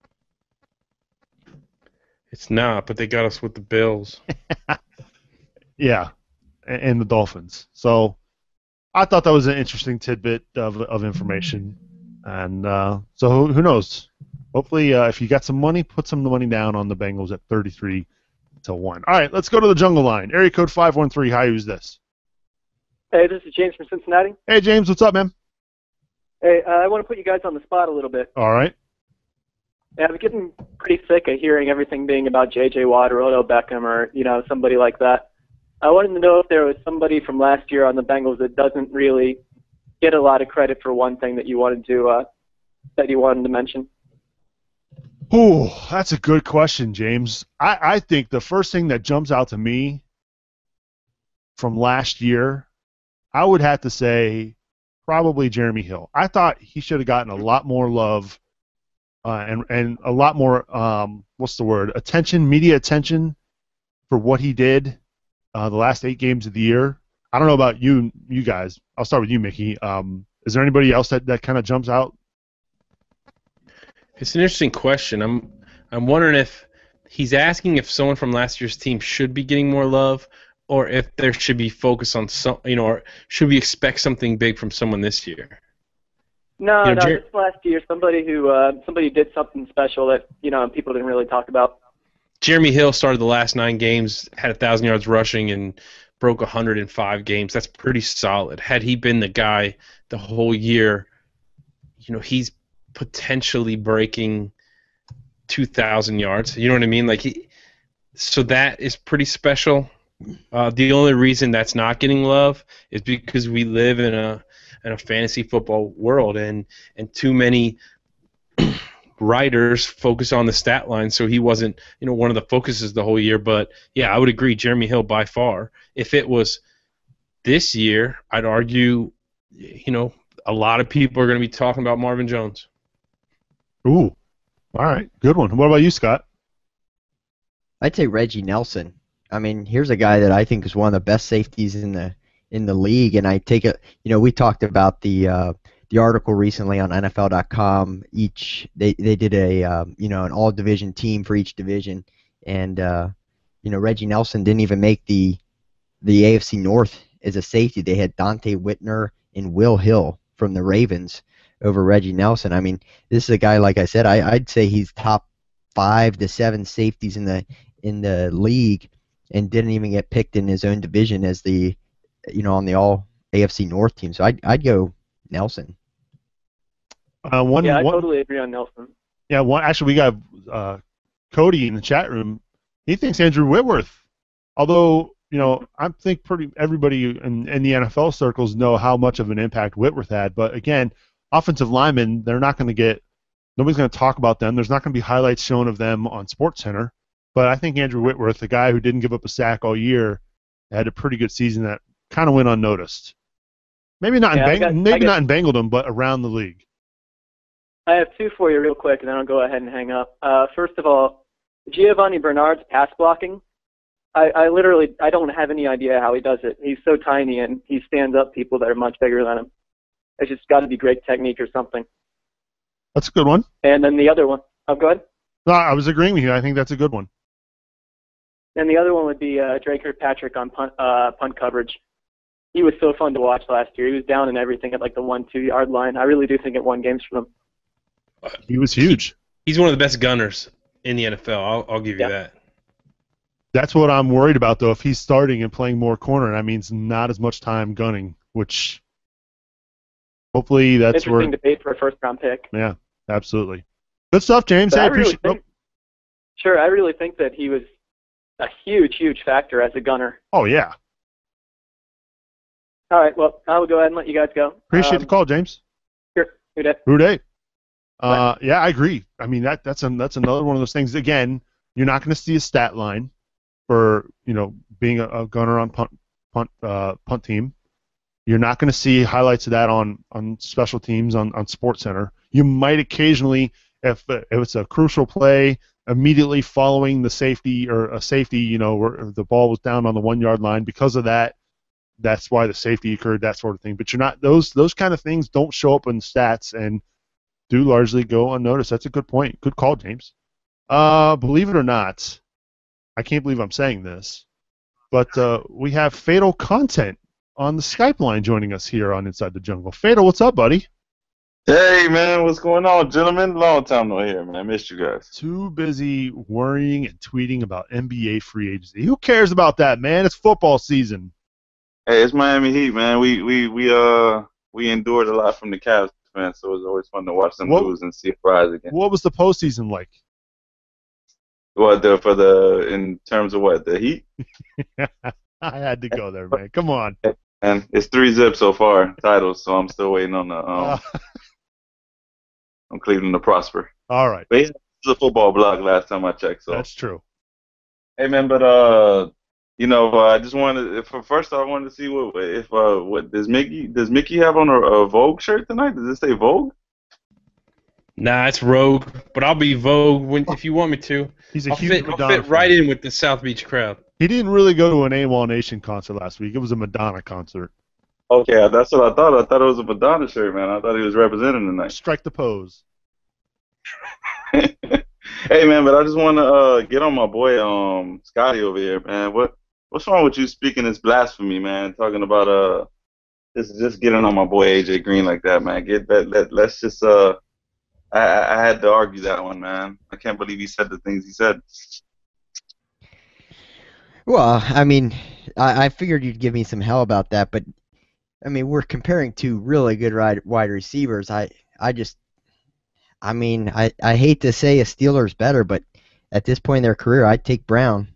It's not, but they got us with the Bills. Yeah, and, and the Dolphins. So I thought that was an interesting tidbit of of information, and uh, so who, who knows? Hopefully, uh, if you got some money, put some money down on the Bengals at thirty-three to one. All right, let's go to the jungle line. Area code five one three. Hi, who's this? Hey, this is James from Cincinnati. Hey, James, what's up, man? Hey, uh, I want to put you guys on the spot a little bit. All right. Yeah, I'm getting pretty sick of hearing everything being about J J Watt or Odell Beckham or, you know, somebody like that. I wanted to know if there was somebody from last year on the Bengals that doesn't really get a lot of credit for one thing that you wanted to uh, that you wanted to mention. Ooh, that's a good question, James. I, I think the first thing that jumps out to me from last year, I would have to say probably Jeremy Hill. I thought he should have gotten a lot more love uh, and and a lot more um, what's the word attention, media attention for what he did uh, the last eight games of the year. I don't know about you, you guys. I'll start with you, Mickey. Um, is there anybody else that, that kind of jumps out? It's an interesting question. I'm I'm wondering if he's asking if someone from last year's team should be getting more love, or if there should be focus on some, you know, or should we expect something big from someone this year? No, You know, no, Jer- this last year, somebody who uh, somebody did something special that, you know, people didn't really talk about. Jeremy Hill started the last nine games, had a thousand yards rushing, and broke one hundred five games. That's pretty solid. Had he been the guy the whole year, you know, he's potentially breaking two thousand yards. You know what I mean? Like he, so that is pretty special. Uh, the only reason that's not getting love is because we live in a in a fantasy football world, and and too many writers focus on the stat line, so he wasn't, you know, one of the focuses the whole year. But yeah, I would agree, Jeremy Hill by far. If it was this year, I'd argue, you know, a lot of people are going to be talking about Marvin Jones. Ooh, all right, good one. What about you, Scott? I'd say Reggie Nelson. I mean, here's a guy that I think is one of the best safeties in the in the league, and I take a, you know, we talked about the uh, the article recently on N F L dot com. Each they they did a um, you know an all division team for each division, and uh, you know Reggie Nelson didn't even make the the A F C North as a safety. They had Dante Whitner and Will Hill from the Ravens over Reggie Nelson. I mean, this is a guy, like I said, I, I'd say he's top five to seven safeties in the in the league, and didn't even get picked in his own division as the, you know, on the all A F C North team. So I'd I'd go Nelson. Uh, one, Yeah, I one, totally agree on Nelson. Yeah, one, actually, we got uh, Cody in the chat room. He thinks Andrew Whitworth, although, you know, I think pretty everybody in, in the N F L circles know how much of an impact Whitworth had. But again, offensive linemen, they're not going to get, nobody's going to talk about them. There's not going to be highlights shown of them on SportsCenter. But I think Andrew Whitworth, the guy who didn't give up a sack all year, had a pretty good season that kind of went unnoticed. Maybe not in Yeah, I Bang- got- I maybe got- not in Bengaldom, but around the league. I have two for you real quick, and then I'll go ahead and hang up. Uh, first of all, Giovanni Bernard's pass blocking. I, I literally I don't have any idea how he does it. He's so tiny, and he stands up people that are much bigger than him. It's just got to be great technique or something. That's a good one. And then the other one, oh, go ahead. No, I was agreeing with you. I think that's a good one. And the other one would be uh, Drake Kirkpatrick on punt, uh, punt coverage. He was so fun to watch last year. He was down in everything at like the one, two yard line. I really do think it won games for them. He was huge. He's one of the best gunners in the N F L. I'll, I'll give you Yeah. that. That's what I'm worried about, though. If he's starting and playing more corner, that means not as much time gunning, which hopefully that's Interesting where. debate for a first round pick. Yeah, absolutely. Good stuff, James. But Hey, I really appreciate. think, sure, I really think that he was a huge, huge factor as a gunner. Oh, yeah. All right, well, I will go ahead and let you guys go. Appreciate Um, the call, James. Sure, who dat? Who day? Uh, yeah, I agree. I mean, that that's an, that's another one of those things. Again, you're not going to see a stat line for you know being a, a gunner on punt punt uh, punt team. You're not going to see highlights of that on, on special teams on, on Sports Center. You might occasionally, if if it's a crucial play, immediately following the safety or a safety, you know, where the ball was down on the one yard line. Because of that, that's why the safety occurred, that sort of thing. But you're not those those kind of things don't show up in stats and do largely go unnoticed. That's a good point. Good call, James. Uh, believe it or not, I can't believe I'm saying this, but uh, we have Fatal Content on the Skype line joining us here on Inside the Jungle. Fatal, what's up, buddy? Hey, man, what's going on, gentlemen? Long time no hear, man. I missed you guys. Too busy worrying and tweeting about N B A free agency. Who cares about that, man? It's football season. Hey, it's Miami Heat, man. We we we uh we endured a lot from the Cavs, man. So it was always fun to watch them What- lose and see it rise again. What was the postseason like? What the for the in terms of what the Heat? I had to go there, man. Come on. And it's three zips so far titles, so I'm still waiting on the um Uh, on Cleveland to prosper. all right. But yeah, it was a football blog last time I checked. So That's true. hey, man, but uh. You know, uh, I just wanted. For first, I wanted to see what if uh, what does Mickey does Mickey have on a, a Vogue shirt tonight? Does it say Vogue? Nah, it's Rogue, but I'll be Vogue when if you want me to. He's a I'll huge fit, I'll Madonna fit right fan. in with the South Beach crowd. He didn't really go to an AWOL Nation concert last week. It was a Madonna concert. Okay, that's what I thought. I thought it was a Madonna shirt, man. I thought he was representing tonight. Strike the pose. Hey, man, but I just want to uh, get on my boy um Scotty over here, man. What what's wrong with you speaking this blasphemy, man? Talking about uh just just getting on my boy A J Green like that, man. Get that. Let, let's just uh. I, I I had to argue that one, man. I can't believe he said the things he said. Well, I mean, I, I figured you'd give me some hell about that, but I mean, we're comparing two really good wide wide receivers. I, I just, I mean, I, I hate to say a Steeler's better, but at this point in their career, I'd take Brown.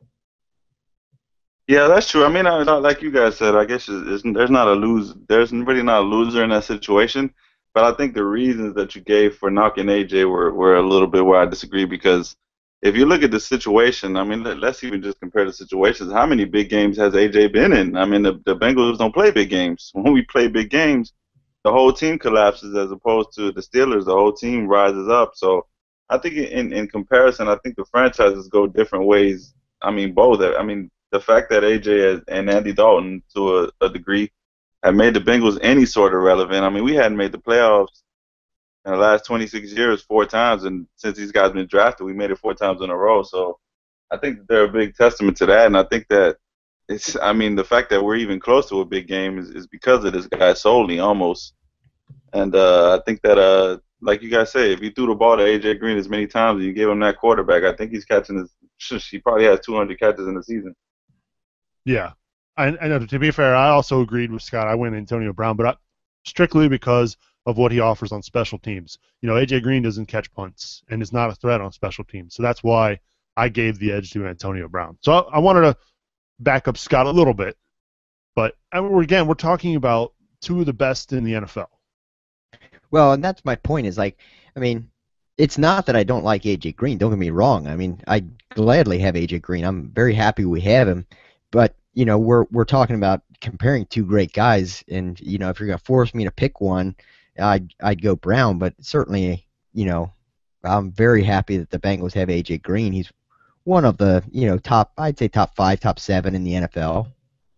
Yeah, that's true. I mean, I, like you guys said, I guess it's, it's, there's not a lose. There's really not a loser in that situation. But I think the reasons that you gave for knocking A J were, were a little bit where I disagree, because if you look at the situation, I mean, let, let's even just compare the situations. How many big games has A J been in? I mean, the, the Bengals don't play big games. When we play big games, the whole team collapses, as opposed to the Steelers, the whole team rises up. So I think in, in comparison, I think the franchises go different ways. I mean, both. I mean, the fact that A J and Andy Dalton, to a, a degree, have made the Bengals any sort of relevant. I mean, we hadn't made the playoffs in the last twenty-six years four times, and since these guys been drafted, we made it four times in a row. So I think they're a big testament to that, and I think that it's, I mean, the fact that we're even close to a big game is, is because of this guy solely, almost. And uh, I think that, uh, like you guys say, if you threw the ball to A J Green as many times and you gave him that quarterback, I think he's catching his, he probably has two hundred catches in the season. Yeah. I, I know, to be fair, I also agreed with Scott. I went Antonio Brown, but I, strictly because of what he offers on special teams. You know, A J Green doesn't catch punts and is not a threat on special teams. So that's why I gave the edge to Antonio Brown. So I, I wanted to back up Scott a little bit. But I mean, we're, again, we're talking about two of the best in the N F L. Well, and that's my point. Is like, I mean, it's not that I don't like A J Green. Don't get me wrong. I mean, I gladly have A J Green. I'm very happy we have him. But you know, we're we're talking about comparing two great guys, and you know, if you're gonna force me to pick one, I'd I'd go Brown. But certainly, you know, I'm very happy that the Bengals have A J Green. He's one of the you know top, I'd say top five, top seven in the N F L.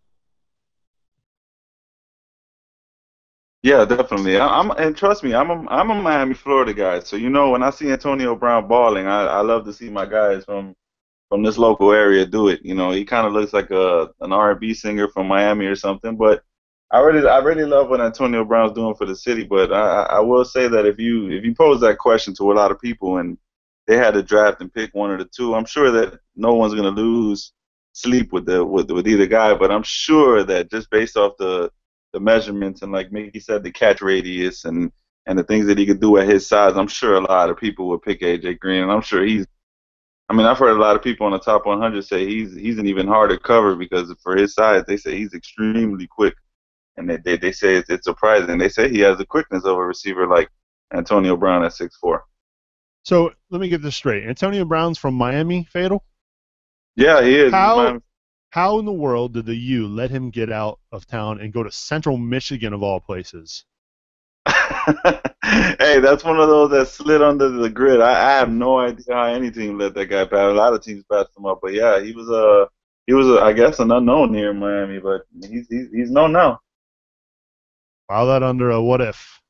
Yeah, definitely. I, I'm and trust me, I'm a I'm a Miami, Florida guy. So you know, when I see Antonio Brown balling, I, I love to see my guys from from this local area do it. You know, he kind of looks like a an R and B singer from Miami or something. But I really I really love what Antonio Brown's doing for the city. But I, I will say that if you if you pose that question to a lot of people and they had to draft and pick one of the two, I'm sure that no one's gonna lose sleep with the with with either guy. But I'm sure that just based off the the measurements and like Mickey said, the catch radius and and the things that he could do at his size, I'm sure a lot of people would pick A J Green, and I'm sure he's. I mean, I've heard a lot of people on the top one hundred say he's he's an even harder cover because for his size, they say he's extremely quick, and they they, they say it's, it's surprising. They say he has the quickness of a receiver like Antonio Brown at six four. So let me get this straight. Antonio Brown's from Miami, Fatal? Yeah, he is. How how in the world did the U let him get out of town and go to Central Michigan of all places? Hey, that's one of those that slid under the grid. I, I have no idea how any team let that guy pass. A lot of teams passed him up, but yeah, he was a he was a, I guess an unknown here in Miami, but he's he's, he's known now. File that under a what if.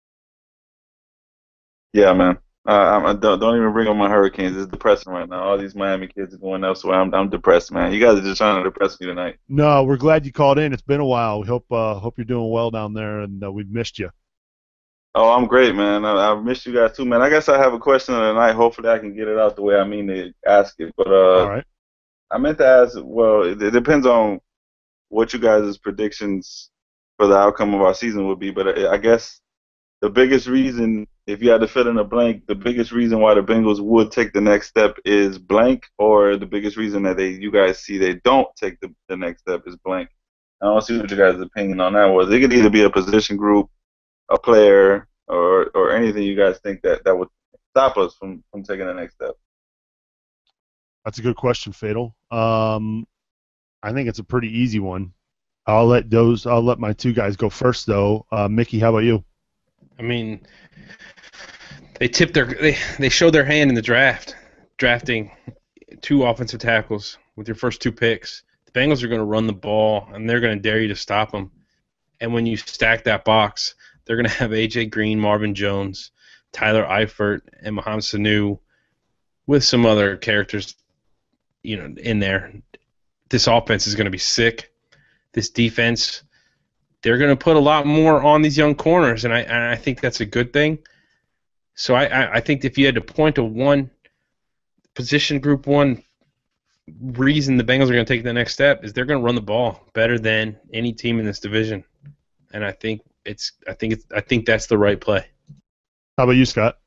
Yeah, man. Uh, I'm, don't, don't even bring up my Hurricanes. It's depressing right now. All these Miami kids are going elsewhere. I'm I'm depressed, man. You guys are just trying to depress me tonight. No, we're glad you called in. It's been a while. We hope uh, hope you're doing well down there, and uh, we've missed you. Oh, I'm great, man. I, I've missed you guys too, man. I guess I have a question of the night. Hopefully, I can get it out the way I mean to ask it. But uh, All right. I meant to ask. Well, it, it depends on what you guys' predictions for the outcome of our season would be. But I, I guess the biggest reason, if you had to fill in a blank, the biggest reason why the Bengals would take the next step is blank, or the biggest reason that they, you guys see they don't take the, the next step is blank. I want to see what your guys' opinion on that was. It could either be a position group, a player, or or anything you guys think that, that would stop us from, from taking the next step. That's a good question, Fatal. Um, I think it's a pretty easy one. I'll let those. I'll let my two guys go first, though. Uh, Mickey, how about you? I mean, they tipped their they, they showed their hand in the draft, drafting two offensive tackles with your first two picks. The Bengals are going to run the ball, and they're going to dare you to stop them. And when you stack that box, they're going to have A J Green, Marvin Jones, Tyler Eifert, and Mohamed Sanu with some other characters, you know, in there. This offense is going to be sick. This defense, they're going to put a lot more on these young corners, and I and I think that's a good thing. So I, I, I think if you had to point to one position group, one reason the Bengals are going to take the next step is they're going to run the ball better than any team in this division, and I think it's I think it's I think that's the right play. How about you, Scott?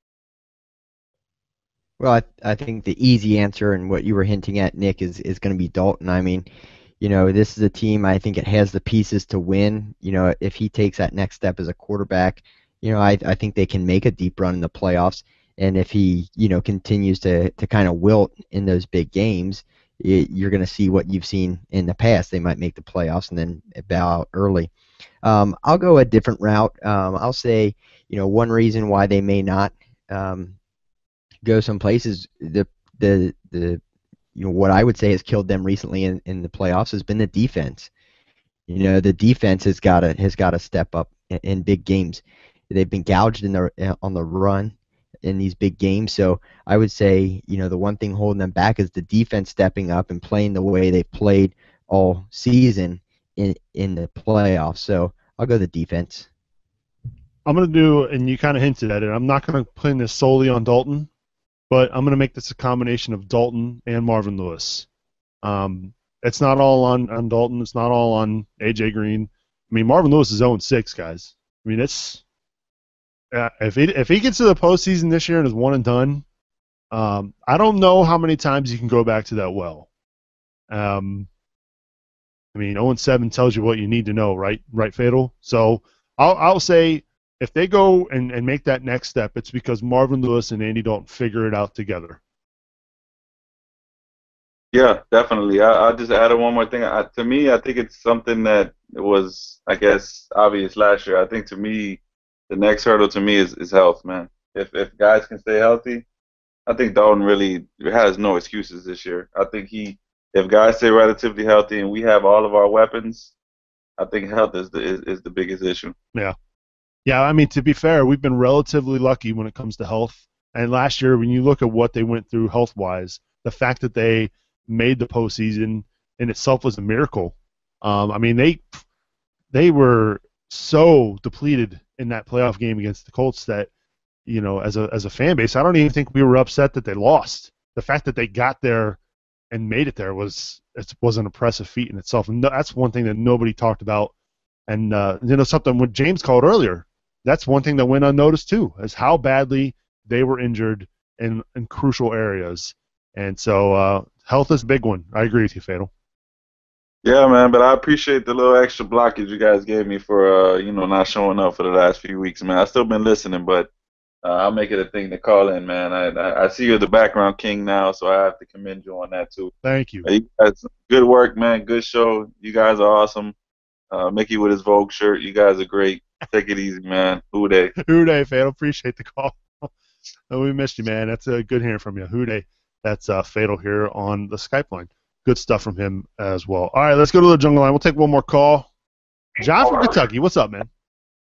Well, I, I think the easy answer and what you were hinting at, Nick, is, is going to be Dalton. I mean, you know, this is a team, I think it has the pieces to win. You know, if he takes that next step as a quarterback, you know, I, I think they can make a deep run in the playoffs. And if he, you know, continues to, to kind of wilt in those big games, it, you're going to see what you've seen in the past. They might make the playoffs and then bow out early. Um, I'll go a different route. Um, I'll say, you know, one reason why they may not um, go some places, the the the you know what I would say has killed them recently in, in the playoffs has been the defense. You know, the defense has got to has got to step up in, in big games. They've been gouged in the on the run in these big games. So I would say, you know, the one thing holding them back is the defense stepping up and playing the way they've played all season in in the playoffs. So I'll go the defense. I'm going to do, and you kind of hinted at it, I'm not going to pin this solely on Dalton, but I'm going to make this a combination of Dalton and Marvin Lewis. Um, it's not all on, on Dalton. It's not all on A J Green. I mean, Marvin Lewis is oh and six, guys. I mean, it's uh, if he if he gets to the postseason this year and is one and done, um, I don't know how many times you can go back to that well. Um, I mean, oh and seven tells you what you need to know, right? Right, Fatal. So I'll I'll say if they go and, and make that next step, it's because Marvin Lewis and Andy Dalton figure it out together. Yeah, definitely. I, I'll just add one more thing. I, to me, I think it's something that was, I guess, obvious last year. I think to me, the next hurdle to me is, is health, man. If if guys can stay healthy, I think Dalton really has no excuses this year. I think he, if guys stay relatively healthy and we have all of our weapons, I think health is the is, is the biggest issue. Yeah. Yeah, I mean, to be fair, we've been relatively lucky when it comes to health. And last year, when you look at what they went through health-wise, the fact that they made the postseason in itself was a miracle. Um, I mean, they they were so depleted in that playoff game against the Colts that, you know, as a as a fan base, I don't even think we were upset that they lost. The fact that they got there and made it there was it was an impressive feat in itself. And that's one thing that nobody talked about. And uh, you know, something what James called earlier, that's one thing that went unnoticed too, is how badly they were injured in, in crucial areas. And so uh, health is a big one. I agree with you, Fatal. Yeah, man, but I appreciate the little extra blockage you guys gave me for, uh, you know, not showing up for the last few weeks, man. I've still been listening, but uh, I'll make it a thing to call in, man. I, I I see you're the background king now, so I have to commend you on that, too. Thank you. You guys, good work, man. Good show. You guys are awesome. Uh, Mickey with his Vogue shirt. You guys are great. Take it easy, man. Who day? Who day, Fatal. Appreciate the call. We missed you, man. That's uh, good hearing from you. Who day? That's uh, Fatal here on the Skype line. Good stuff from him as well. All right, let's go to the jungle line. We'll take one more call. John from Kentucky. What's up, man?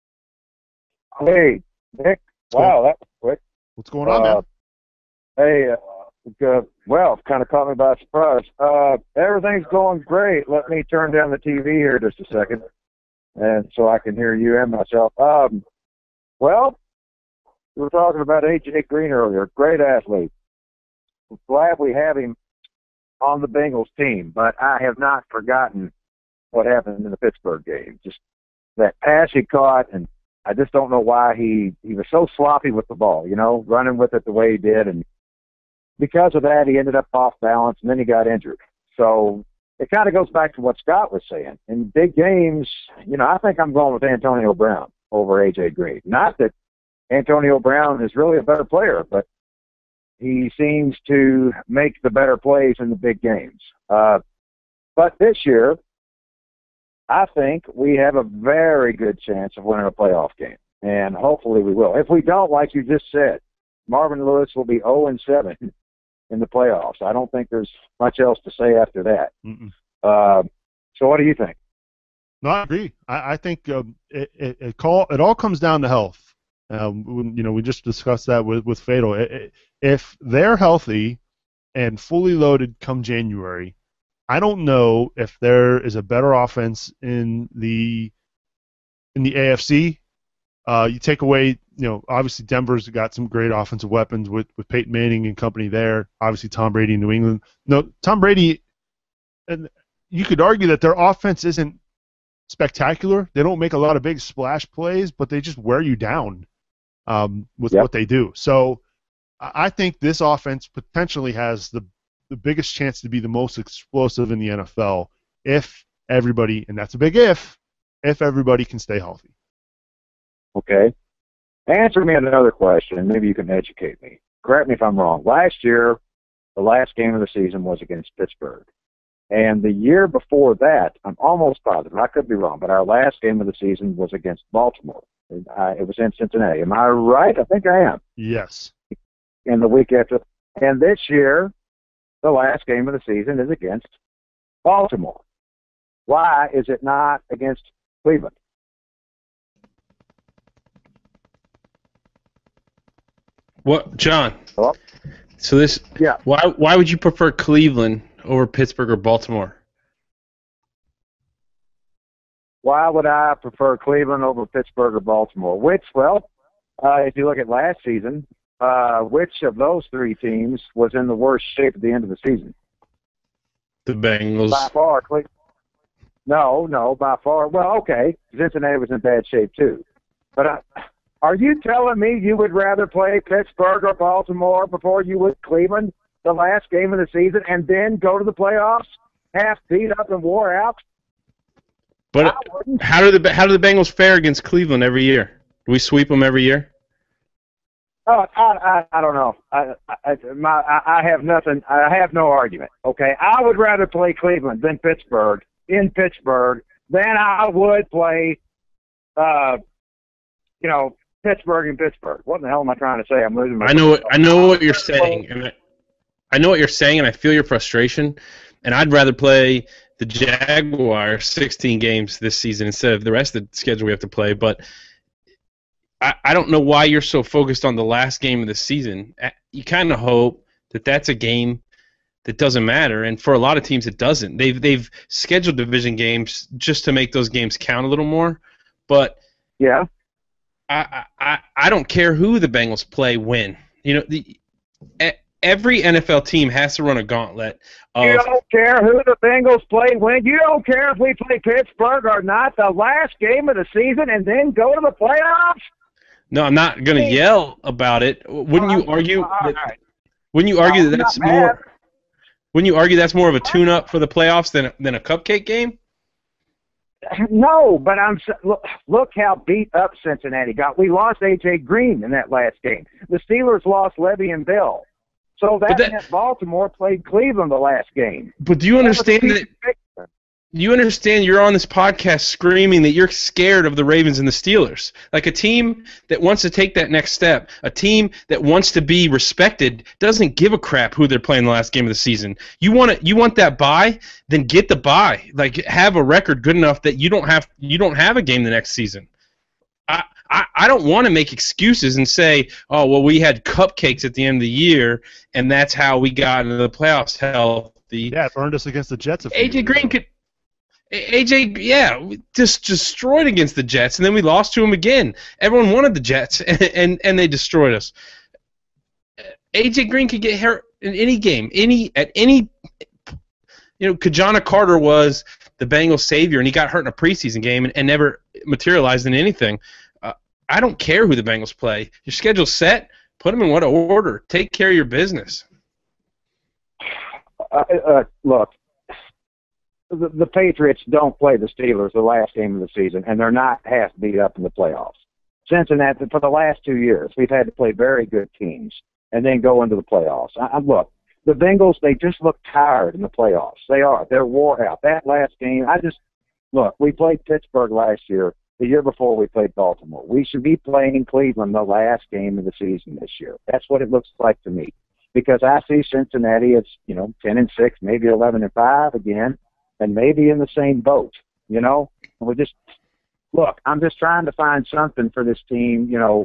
Hey, Nick. What's Wow, going, that was quick. What's going on, uh, man? Hey, uh, uh, well, kind of caught me by surprise. Uh, everything's going great. Let me turn down the T V here just a second, and so I can hear you and myself. Um, well, we were talking about A J Green earlier. Great athlete. Glad we have him on the Bengals team, but I have not forgotten what happened in the Pittsburgh game. Just that pass he caught, and I just don't know why he, he was so sloppy with the ball, you know, running with it the way he did. And because of that, he ended up off balance, and then he got injured. So it kind of goes back to what Scott was saying. In big games, you know, I think I'm going with Antonio Brown over A J Green. Not that Antonio Brown is really a better player, but he seems to make the better plays in the big games. Uh, but this year, I think we have a very good chance of winning a playoff game, and hopefully we will. If we don't, like you just said, Marvin Lewis will be oh and seven in the playoffs. I don't think there's much else to say after that. Uh, so what do you think? No, I agree. I, I think um, it, it, it, call, it all comes down to health. Um, you know, we just discussed that with, with Fatal. It, it, if they're healthy and fully loaded come January, I don't know if there is a better offense in the in the A F C. Uh, you take away, you know, obviously Denver's got some great offensive weapons with, with Peyton Manning and company there. Obviously Tom Brady in New England. No, Tom Brady, and you could argue that their offense isn't spectacular. They don't make a lot of big splash plays, but they just wear you down um, with yep. what they do. So I think this offense potentially has the the biggest chance to be the most explosive in the N F L if everybody, and that's a big if, if everybody can stay healthy. Okay. Answer me another question, and maybe you can educate me. Correct me if I'm wrong. Last year, the last game of the season was against Pittsburgh. And the year before that, I'm almost positive, I could be wrong, but our last game of the season was against Baltimore. Uh, it was in Cincinnati. Am I right? I think I am. Yes. And the week after. And this year, the last game of the season is against Baltimore. Why is it not against Cleveland? What, John? Hello? So this, yeah. Why why would you prefer Cleveland over Pittsburgh or Baltimore? Why would I prefer Cleveland over Pittsburgh or Baltimore? Which, well, uh, if you look at last season, uh, which of those three teams was in the worst shape at the end of the season? The Bengals. By far, Cleveland. No, no, by far. Well, okay, Cincinnati was in bad shape too. But uh, are you telling me you would rather play Pittsburgh or Baltimore before you would Cleveland the last game of the season and then go to the playoffs, half beat up and wore out? But how do the how do the Bengals fare against Cleveland every year? Do we sweep them every year? Oh, I, I, I don't know. I, I, my, I have nothing. I have no argument. Okay, I would rather play Cleveland than Pittsburgh in Pittsburgh than I would play, uh, you know, Pittsburgh in Pittsburgh. What the hell am I trying to say? I'm losing my. I know what I know what you're saying, and I, I know what you're saying, and I feel your frustration. And I'd rather play the Jaguars sixteen games this season instead of the rest of the schedule we have to play. But I, I don't know why you're so focused on the last game of the season. You kind of hope that that's a game that doesn't matter, and for a lot of teams it doesn't. They've they've scheduled division games just to make those games count a little more. But yeah, I I, I don't care who the Bengals play when. You know, the every N F L team has to run a gauntlet. Of, you don't care who the Bengals play when. You don't care if we play Pittsburgh or not. The last game of the season and then go to the playoffs. No, I'm not going to yell about it. Wouldn't you argue? That, right. Wouldn't you argue that that's more? Mad. Wouldn't you argue that's more of a tune-up for the playoffs than than a cupcake game? No, but I'm look, look how beat up Cincinnati got. We lost A J Green in that last game. The Steelers lost Levy and Bell. So that, that meant Baltimore played Cleveland the last game. But do you understand that? You understand you're on this podcast screaming that you're scared of the Ravens and the Steelers. Like a team that wants to take that next step, a team that wants to be respected, doesn't give a crap who they're playing the last game of the season. You want it, you want that bye, then get the bye. Like have a record good enough that you don't have you don't have a game the next season. I I, I don't want to make excuses and say, oh well, we had cupcakes at the end of the year, and that's how we got into the playoffs healthy. Yeah, it earned us against the Jets. A few A J Green could. A J, yeah, we just destroyed against the Jets, and then we lost to them again. Everyone wanted the Jets, and and, and they destroyed us. A J Green could get hurt in any game, any at any. You know, Kajana Carter was the Bengals' savior, and he got hurt in a preseason game and, and never materialized in anything. Uh, I don't care who the Bengals play. Your schedule's set. Put them in what order. Take care of your business. Uh, uh, look. The, the Patriots don't play the Steelers the last game of the season, and they're not half beat up in the playoffs. Cincinnati, for the last two years, we've had to play very good teams and then go into the playoffs. I, I, look, the Bengals, they just look tired in the playoffs. They are. They're wore out. That last game, I just, look, we played Pittsburgh last year. The year before, we played Baltimore. We should be playing Cleveland the last game of the season this year. That's what it looks like to me, because I see Cincinnati as, you know, ten and six, maybe eleven and five again. And maybe in the same boat, you know. We just look. I'm just trying to find something for this team, you know,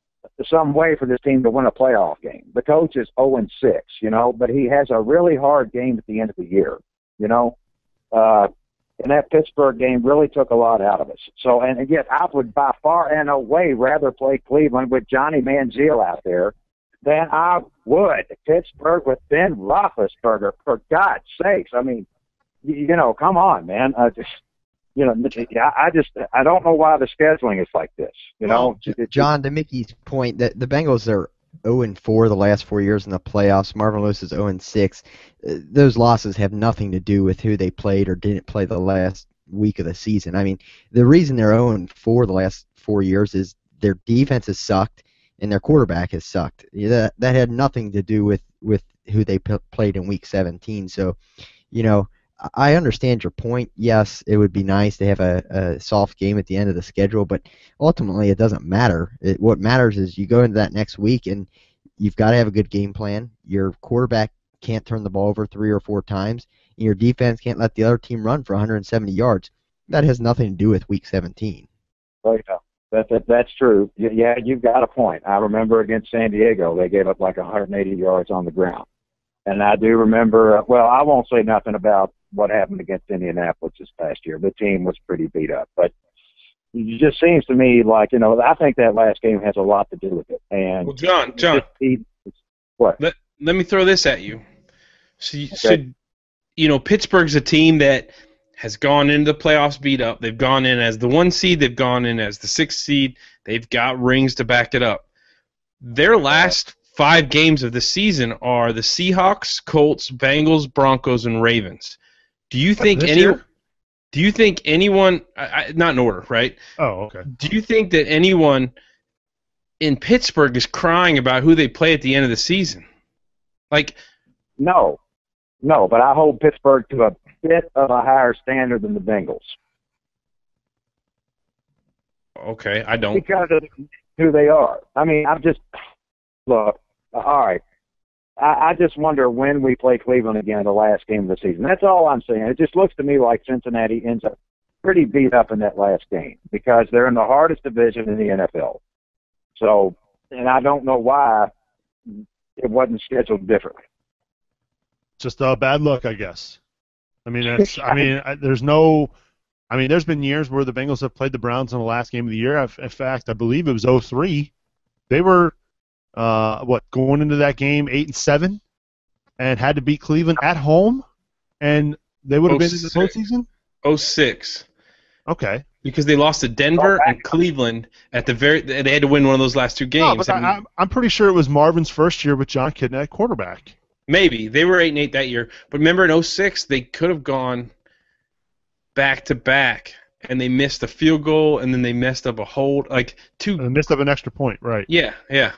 some way for this team to win a playoff game. The coach is zero and six, you know, but he has a really hard game at the end of the year, you know. Uh, and that Pittsburgh game really took a lot out of us. So, and again, I would by far and away rather play Cleveland with Johnny Manziel out there than I would Pittsburgh with Ben Roethlisberger. For God's sakes, I mean. You know, come on, man. I just, you know, I just, I don't know why the scheduling is like this. You know, well, John, to Mickey's point, that the Bengals are zero and four the last four years in the playoffs. Marvin Lewis is zero and six. Those losses have nothing to do with who they played or didn't play the last week of the season. I mean, the reason they're zero and four the last four years is their defense has sucked and their quarterback has sucked. That that had nothing to do with with who they p- played in week seventeen. So, you know. I understand your point. Yes, it would be nice to have a, a soft game at the end of the schedule, but ultimately it doesn't matter. It, what matters is you go into that next week and you've got to have a good game plan. Your quarterback can't turn the ball over three or four times, and your defense can't let the other team run for one hundred seventy yards. That has nothing to do with week seventeen. Oh, yeah. That, that, that's true. Yeah, you've got a point. I remember against San Diego, they gave up like one hundred eighty yards on the ground. And I do remember, well, I won't say nothing about what happened against Indianapolis this past year. The team was pretty beat up. But it just seems to me like, you know, I think that last game has a lot to do with it. And well, John, John, he, what? Let, let me throw this at you. So, you, okay. so, you know, Pittsburgh's a team that has gone into the playoffs beat up. They've gone in as the one seed. They've gone in as the sixth seed. They've got rings to back it up. Their last five games of the season are the Seahawks, Colts, Bengals, Broncos, and Ravens. Do you think This any? year? Do you think anyone, I, I, not in order, right? Oh, okay. Do you think that anyone in Pittsburgh is crying about who they play at the end of the season? Like, No, no, but I hold Pittsburgh to a bit of a higher standard than the Bengals okay, I don't. because of who they are. I mean, I'm just look. All right, I, I just wonder when we play Cleveland again, the last game of the season. That's all I'm saying. It just looks to me like Cincinnati ends up pretty beat up in that last game because they're in the hardest division in the N F L. So, and I don't know why it wasn't scheduled differently. Just uh, bad luck, I guess. I mean, that's. I mean, I, there's no. I mean, there's been years where the Bengals have played the Browns in the last game of the year. In fact, I believe it was oh three. They were, uh, what, going into that game eight and seven, and had to beat Cleveland at home, and they would have been in the postseason. oh six. Okay. Because they lost to Denver and Cleveland at the very. They had to win one of those last two games. No, but I, I'm, I'm pretty sure it was Marvin's first year with John Kidna at quarterback. Maybe they were eight and eight that year, but remember in oh six they could have gone back to back, and they missed a field goal, and then they messed up a hold, like two. And they missed up an extra point, right? Yeah, yeah.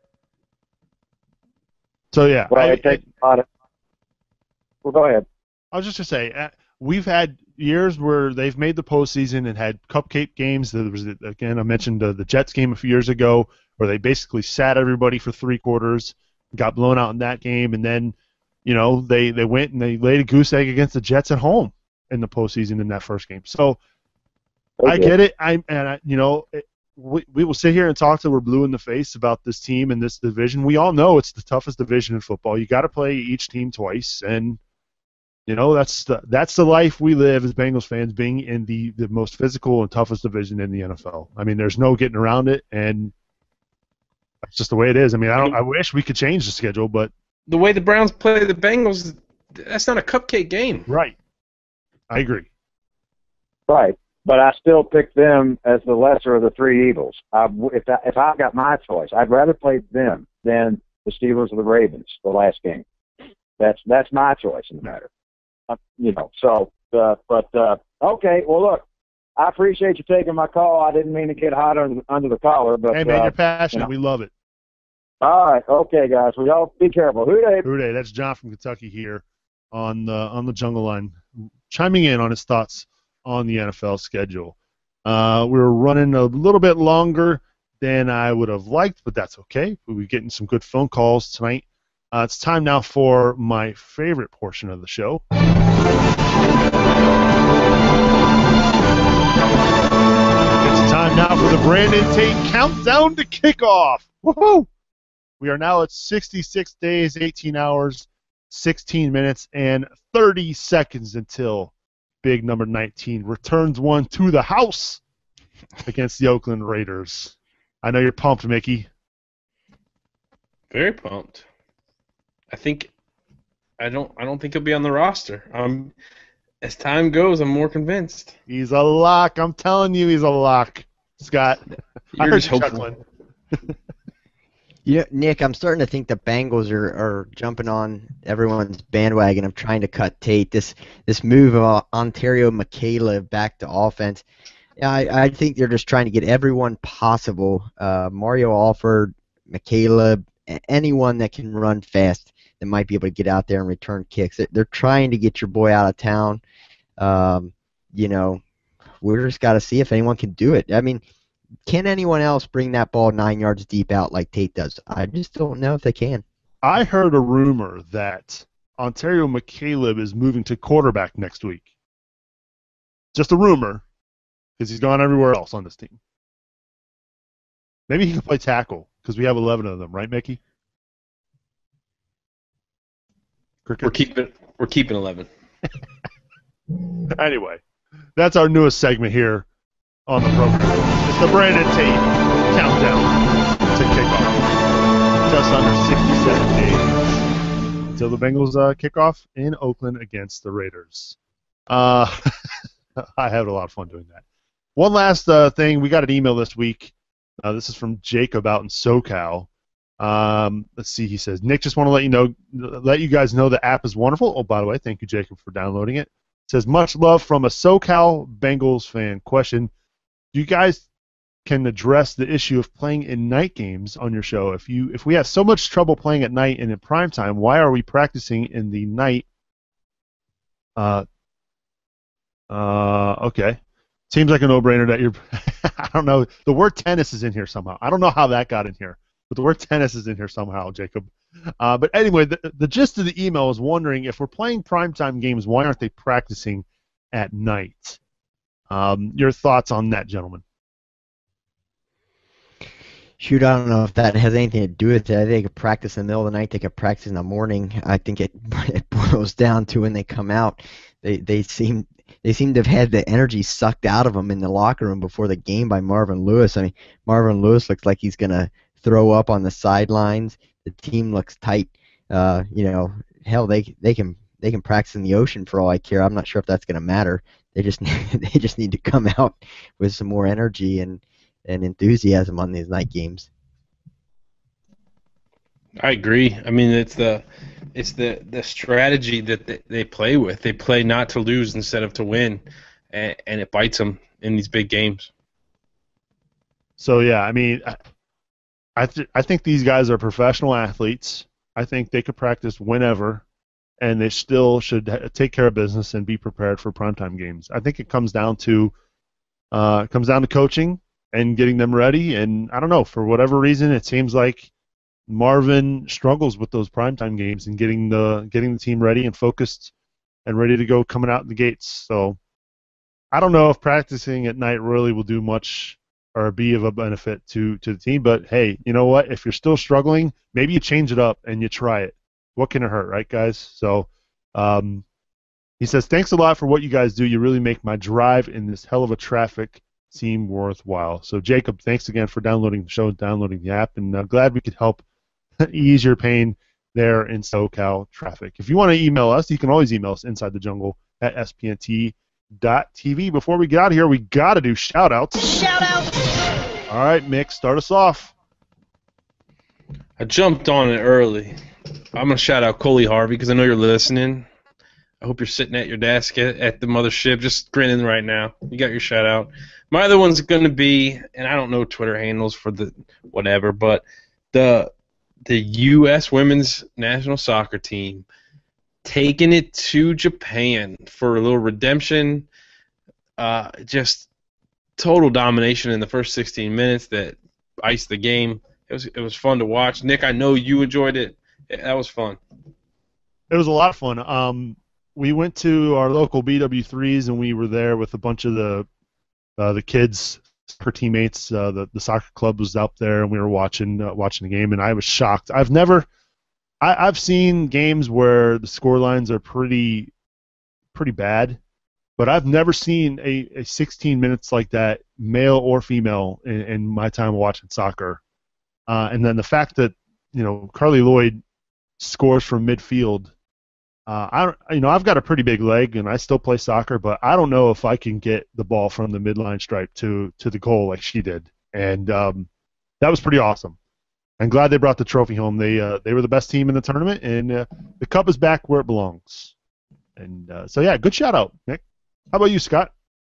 So yeah, well, I, it takes a lot of. Well, go ahead. I was just gonna say uh, we've had years where they've made the postseason and had cupcake games. There was again I mentioned uh, the Jets game a few years ago where they basically sat everybody for three quarters. Got blown out in that game, and then, you know, they, they went and they laid a goose egg against the Jets at home in the postseason in that first game. So okay. I get it. I and I, you know, it, we we will sit here and talk till we're blue in the face about this team and this division. We all know it's the toughest division in football. You got to play each team twice, and you know that's the that's the life we live as Bengals fans, being in the the most physical and toughest division in the N F L. I mean, there's no getting around it, and that's just the way it is. I mean, I don't. I wish we could change the schedule, but the way the Browns play the Bengals, that's not a cupcake game. Right. I agree. Right, but I still pick them as the lesser of the three evils. I, if I, if I've got my choice, I'd rather play them than the Steelers or the Ravens the last game. That's that's my choice in the matter. Uh, you know. So, uh, but uh, okay. Well, look. I appreciate you taking my call. I didn't mean to get hot under, under the collar, but hey man, uh, you're passionate. You know. We love it. All right, okay, guys. We all be careful. Who dey? Who dey? That's John from Kentucky here on the on the Jungle Line, chiming in on his thoughts on the N F L schedule. Uh, we were running a little bit longer than I would have liked, but that's okay. We'll be getting some good phone calls tonight. Uh, it's time now for my favorite portion of the show. It's time now for the Brandon Tate Countdown to Kickoff. Woohoo! We are now at sixty-six days, eighteen hours, sixteen minutes, and thirty seconds until big number nineteen returns one to the house against the Oakland Raiders. I know you're pumped, Mickey. Very pumped. I think I don't I don't think he'll be on the roster. Um, as time goes, I'm more convinced. He's a lock. I'm telling you, he's a lock. Scott, you're I heard just you hopeful. chuckling. You know, Nick, I'm starting to think the Bengals are, are jumping on everyone's bandwagon of trying to cut Tate. This this move of Ontario McCaleb back to offense, I, I think they're just trying to get everyone possible. Uh, Mario Alford, McCaleb, anyone that can run fast that might be able to get out there and return kicks. They're, they're trying to get your boy out of town. Um, you know, we're just got to see if anyone can do it. I mean, can anyone else bring that ball nine yards deep out like Tate does? I just don't know if they can. I heard a rumor that Ontario McCaleb is moving to quarterback next week. Just a rumor, because he's gone everywhere else on this team. Maybe he can play tackle, because we have eleven of them, right, Mickey? Cricket? We're keeping we're keeping eleven. Anyway, that's our newest segment here on the program. It's the Brandon Tate Countdown to Kickoff. Just under sixty-seven days until the Bengals uh, kick off in Oakland against the Raiders. Uh, I had a lot of fun doing that. One last uh, thing. We got an email this week. Uh, this is from Jacob out in SoCal. Um, let's see. He says, Nick, just want to let you know, let you guys know the app is wonderful. Oh, by the way, thank you, Jacob, for downloading it. says, much love from a SoCal Bengals fan. Question, you guys can address the issue of playing in night games on your show. If you if we have so much trouble playing at night and in prime time, why are we practicing in the night? Uh, uh, okay. Seems like a no-brainer that you're I don't know. The word tennis is in here somehow. I don't know how that got in here, but the word tennis is in here somehow, Jacob. Uh, but anyway, the, the gist of the email is wondering if we're playing primetime games, why aren't they practicing at night? Um, your thoughts on that, gentlemen? Shoot, I don't know if that has anything to do with it. I think they could practice in the middle of the night. They could practice in the morning. I think it it boils down to when they come out. They they seem they seem to have had the energy sucked out of them in the locker room before the game by Marvin Lewis. I mean, Marvin Lewis looks like he's gonna throw up on the sidelines. The team looks tight. Uh, you know, hell, they they can they can practice in the ocean for all I care. I'm not sure if that's gonna matter. They just they just need to come out with some more energy and. and enthusiasm on these night games. I agree. I mean, it's the it's the, the strategy that they, they play with. They play not to lose instead of to win, and, and it bites them in these big games. So yeah, I mean, I I, th- I think these guys are professional athletes. I think they could practice whenever, and they still should ha- take care of business and be prepared for primetime games. I think it comes down to uh, it comes down to coaching and getting them ready. And I don't know, for whatever reason, it seems like Marvin struggles with those primetime games and getting the getting the team ready and focused and ready to go coming out the gates. So I don't know if practicing at night really will do much or be of a benefit to, to the team. But hey, you know what? If you're still struggling, maybe you change it up and you try it. What can it hurt, right, guys? So um, he says, thanks a lot for what you guys do. You really make my drive in this hell of a traffic seem worthwhile. So Jacob, thanks again for downloading the show, downloading the app, and uh, glad we could help ease your pain there in SoCal traffic. If you want to email us, you can always email us inside the jungle at s p n t dot t v. Before we get out of here, we got to do shout-outs. Shout-outs! All right, Mick, start us off. I jumped on it early. I'm going to shout out Coley Harvey because I know you're listening. I hope you're sitting at your desk at, at the mothership just grinning right now. You got your shout-out. My other one's going to be, and I don't know Twitter handles for the whatever, but the the U S women's national soccer team taking it to Japan for a little redemption. Uh, just total domination in the first sixteen minutes that iced the game. It was it was fun to watch. Nick, I know you enjoyed it. That was fun. It was a lot of fun. Um, we went to our local B W threes, and we were there with a bunch of the Uh, the kids, her teammates, uh, the the soccer club was out there, and we were watching uh, watching the game, and I was shocked. I've never, I, I've seen games where the score lines are pretty, pretty bad, but I've never seen a, a sixteen minutes like that, male or female, in, in my time watching soccer. Uh, and then the fact that you know Carly Lloyd scores from midfield. Uh, I, you know, I've got a pretty big leg, and I still play soccer, but I don't know if I can get the ball from the midline stripe to, to the goal like she did, and um, that was pretty awesome. I'm glad they brought the trophy home. They uh, they were the best team in the tournament, and uh, the cup is back where it belongs. And uh, so, yeah, good shout out, Nick. How about you, Scott?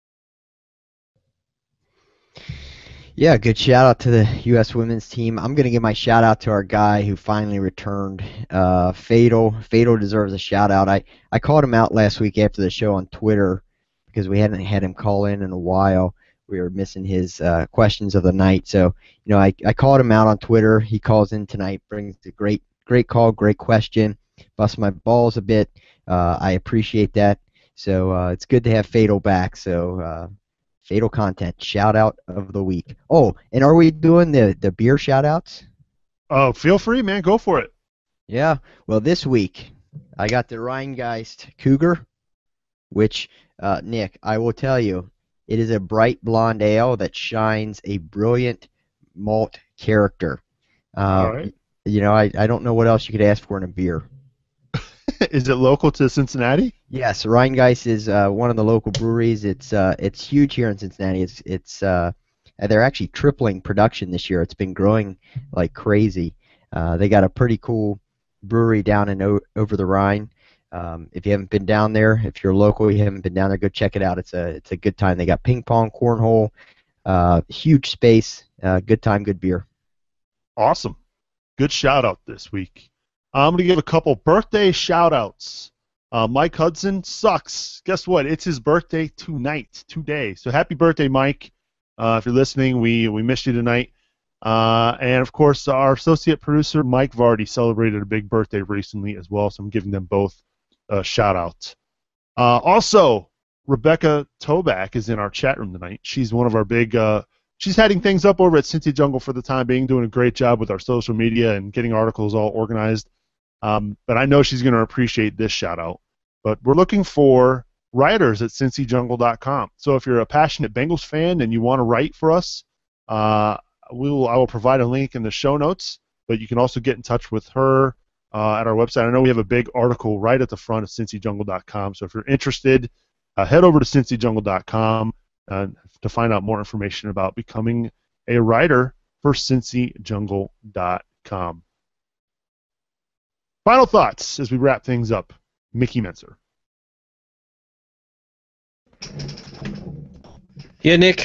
Yeah, good shout out to the U S women's team. I'm going to give my shout out to our guy who finally returned. Uh, Fatal. Fatal deserves a shout out. I, I called him out last week after the show on Twitter because we hadn't had him call in in a while. We were missing his uh, questions of the night. So, you know, I, I called him out on Twitter. He calls in tonight, brings a great, great call, great question, busts my balls a bit. Uh, I appreciate that. So uh, it's good to have Fatal back. So, uh, Fatal content, shout out of the week. Oh, and are we doing the, the beer shout outs? Oh, feel free, man. Go for it. Yeah. Well, this week I got the Rheingeist Cougar, which, uh, Nick, I will tell you, it is a bright blonde ale that shines a brilliant malt character. Uh, All right. You know, I, I don't know what else you could ask for in a beer. Is it local to Cincinnati? Yes, Rheingeist is uh, one of the local breweries. It's uh, it's huge here in Cincinnati. It's it's uh, they're actually tripling production this year. It's been growing like crazy. Uh, they got a pretty cool brewery down in o- over the Rhine. Um, if you haven't been down there, if you're local, you haven't been down there, go check it out. It's a it's a good time. They got ping pong, cornhole, uh, huge space, uh, good time, good beer. Awesome. Good shout out this week. I'm going to give a couple birthday shout outs. Uh, Mike Hudson sucks. Guess what? It's his birthday tonight, today. So happy birthday, Mike. Uh, if you're listening, we, we missed you tonight. Uh, and, of course, our associate producer, Mike Vardy, celebrated a big birthday recently as well, so I'm giving them both a shout out. Uh, also, Rebecca Toback is in our chat room tonight. She's one of our big uh, – she's heading things up over at Cincy Jungle for the time being, doing a great job with our social media and getting articles all organized. Um, but I know she's going to appreciate this shout out. But we're looking for writers at cincy jungle dot com. So if you're a passionate Bengals fan and you want to write for us, uh, we will, I will provide a link in the show notes, but you can also get in touch with her uh, at our website. I know we have a big article right at the front of cincy jungle dot com, so if you're interested, uh, head over to cincy jungle dot com uh, to find out more information about becoming a writer for cincy jungle dot com. Final thoughts as we wrap things up. Mickey Menzer. Yeah, Nick,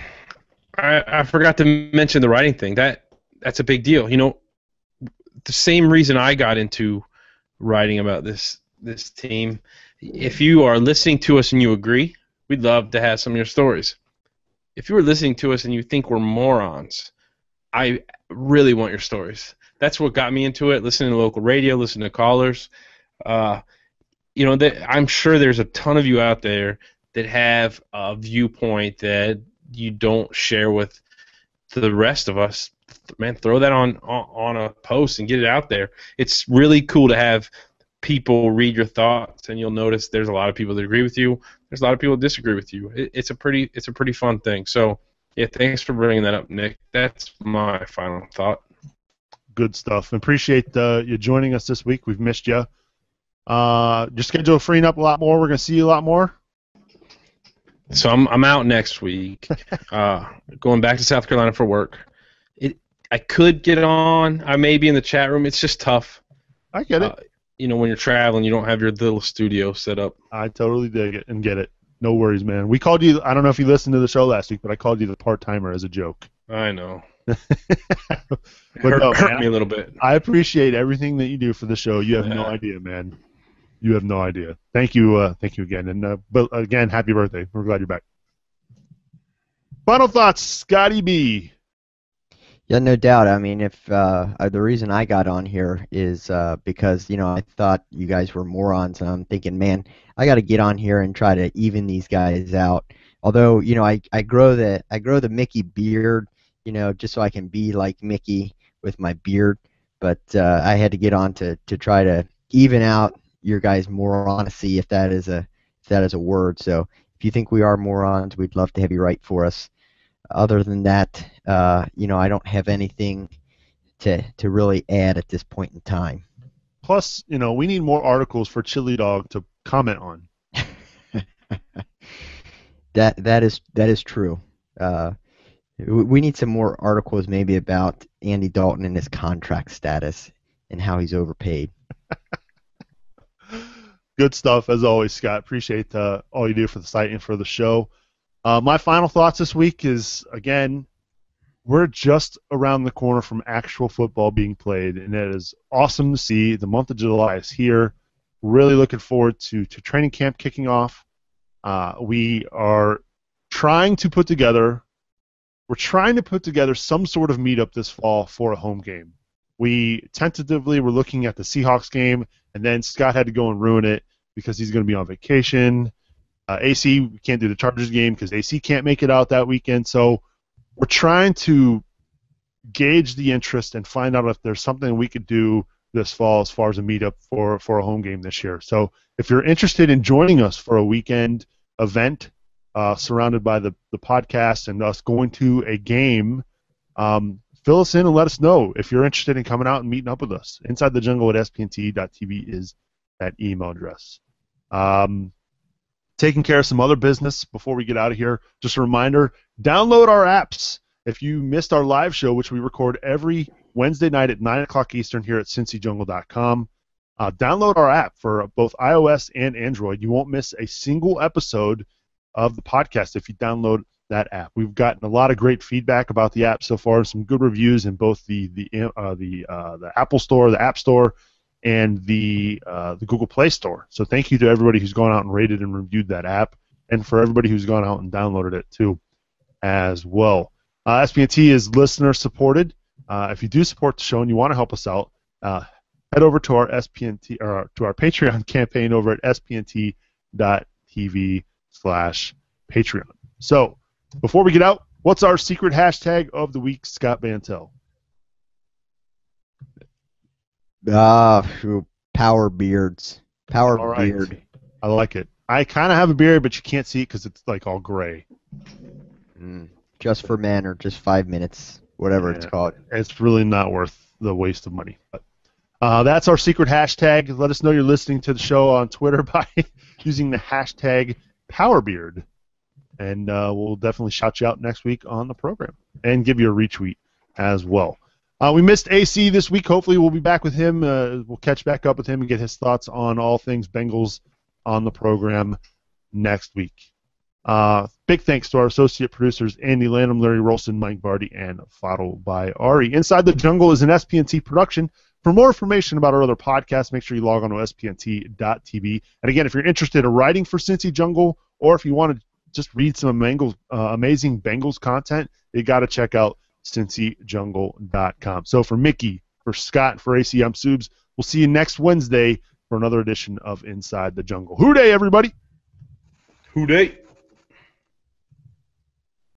I, I forgot to mention the writing thing. That that's a big deal. You know, the same reason I got into writing about this this team. If you are listening to us and you agree, we'd love to have some of your stories. If you are listening to us and you think we're morons, I really want your stories. That's what got me into it. Listening to local radio, listening to callers. Uh, you know, that I'm sure there's a ton of you out there that have a viewpoint that you don't share with the rest of us. Man, throw that on on a post and get it out there. It's really cool to have people read your thoughts, and you'll notice there's a lot of people that agree with you. There's a lot of people that disagree with you. It, it's a pretty it's a pretty fun thing. So, yeah, thanks for bringing that up, Nick. That's my final thought. Good stuff. Appreciate uh, you joining us this week. We've missed you. Uh, your schedule freeing up a lot more. We're going to see you a lot more. So I'm I'm out next week, uh, going back to South Carolina for work. It I could get on. I may be in the chat room. It's just tough. I get it. Uh, you know, when you're traveling, you don't have your little studio set up. I totally dig it and get it. No worries, man. We called you. I don't know if you listened to the show last week, but I called you the part timer as a joke. I know. but hurt, no, hurt man, me a little bit. I appreciate everything that you do for the show. You have Yeah. no idea, man. You have no idea. Thank you. Uh, thank you again. And uh, but again, happy birthday. We're glad you're back. Final thoughts, Scotty B. Yeah, no doubt. I mean, if uh, uh, the reason I got on here is uh, because, you know, I thought you guys were morons, and I'm thinking, man, I got to get on here and try to even these guys out. Although, you know, I, I grow the I grow the Mickey beard, you know, just so I can be like Mickey with my beard. But uh, I had to get on to, to try to even out your guys' moroncy, if that is a if that is a word. So if you think we are morons, we'd love to have you write for us. Other than that, uh, you know, I don't have anything to to really add at this point in time. Plus, you know, we need more articles for Chili Dog to comment on. that that is that is true. Uh, we need some more articles, maybe about Andy Dalton and his contract status and how he's overpaid. Good stuff, as always, Scott. Appreciate uh, all you do for the site and for the show. Uh, my final thoughts this week is, again, we're just around the corner from actual football being played, and it is awesome to see. The month of July is here. Really looking forward to, to training camp kicking off. Uh, we are trying to put together we're trying to put together some sort of meetup this fall for a home game. We tentatively were looking at the Seahawks game, and then Scott had to go and ruin it because he's going to be on vacation. Uh, A C, we can't do the Chargers game because A C can't make it out that weekend. So we're trying to gauge the interest and find out if there's something we could do this fall as far as a meetup for, for a home game this year. So if you're interested in joining us for a weekend event uh, surrounded by the, the podcast and us going to a game, um, fill us in and let us know if you're interested in coming out and meeting up with us. Inside the Jungle at S P N T dot T V is that email address. Um, taking care of some other business before we get out of here. Just a reminder, download our apps. If you missed our live show, which we record every Wednesday night at nine o'clock Eastern here at cincy jungle dot com, Uh, download our app for both iOS and Android. You won't miss a single episode of the podcast if you download that app. We've gotten a lot of great feedback about the app so far, some good reviews in both the the uh, the uh, the Apple Store, the App Store, and the uh, the Google Play Store. So thank you to everybody who's gone out and rated and reviewed that app, and for everybody who's gone out and downloaded it too, as well. Uh, S P N T is listener supported. Uh, if you do support the show and you want to help us out, uh, head over to our S P N T or to our Patreon campaign over at S P N T dot T V slash Patreon. So before we get out, what's our secret hashtag of the week, Scott Bantel? Ah, uh, power beards. Power all right. beard. I like it. I kind of have a beard, but you can't see it because it's like all gray. Mm, just for men, or just five minutes, whatever yeah, it's called. It's really not worth the waste of money. But uh, that's our secret hashtag. Let us know you're listening to the show on Twitter by using the hashtag PowerBeard, and uh, we'll definitely shout you out next week on the program and give you a retweet as well. Uh, we missed A C this week. Hopefully we'll be back with him. Uh, we'll catch back up with him and get his thoughts on all things Bengals on the program next week. Uh, big thanks to our associate producers, Andy Lanham, Larry Rolston, Mike Barty, and Fadl by Ari. Inside the Jungle is an S P N T production. For more information about our other podcasts, make sure you log on to S P N T dot T V. And again, if you're interested in writing for Cincy Jungle, or if you want to just read some Bengals, uh, amazing Bengals content, you got to check out Cincy Jungle dot com. So for Mickey, for Scott, for A C, I'm Subs. We'll see you next Wednesday for another edition of Inside the Jungle. Hoo day, everybody! Hoo day!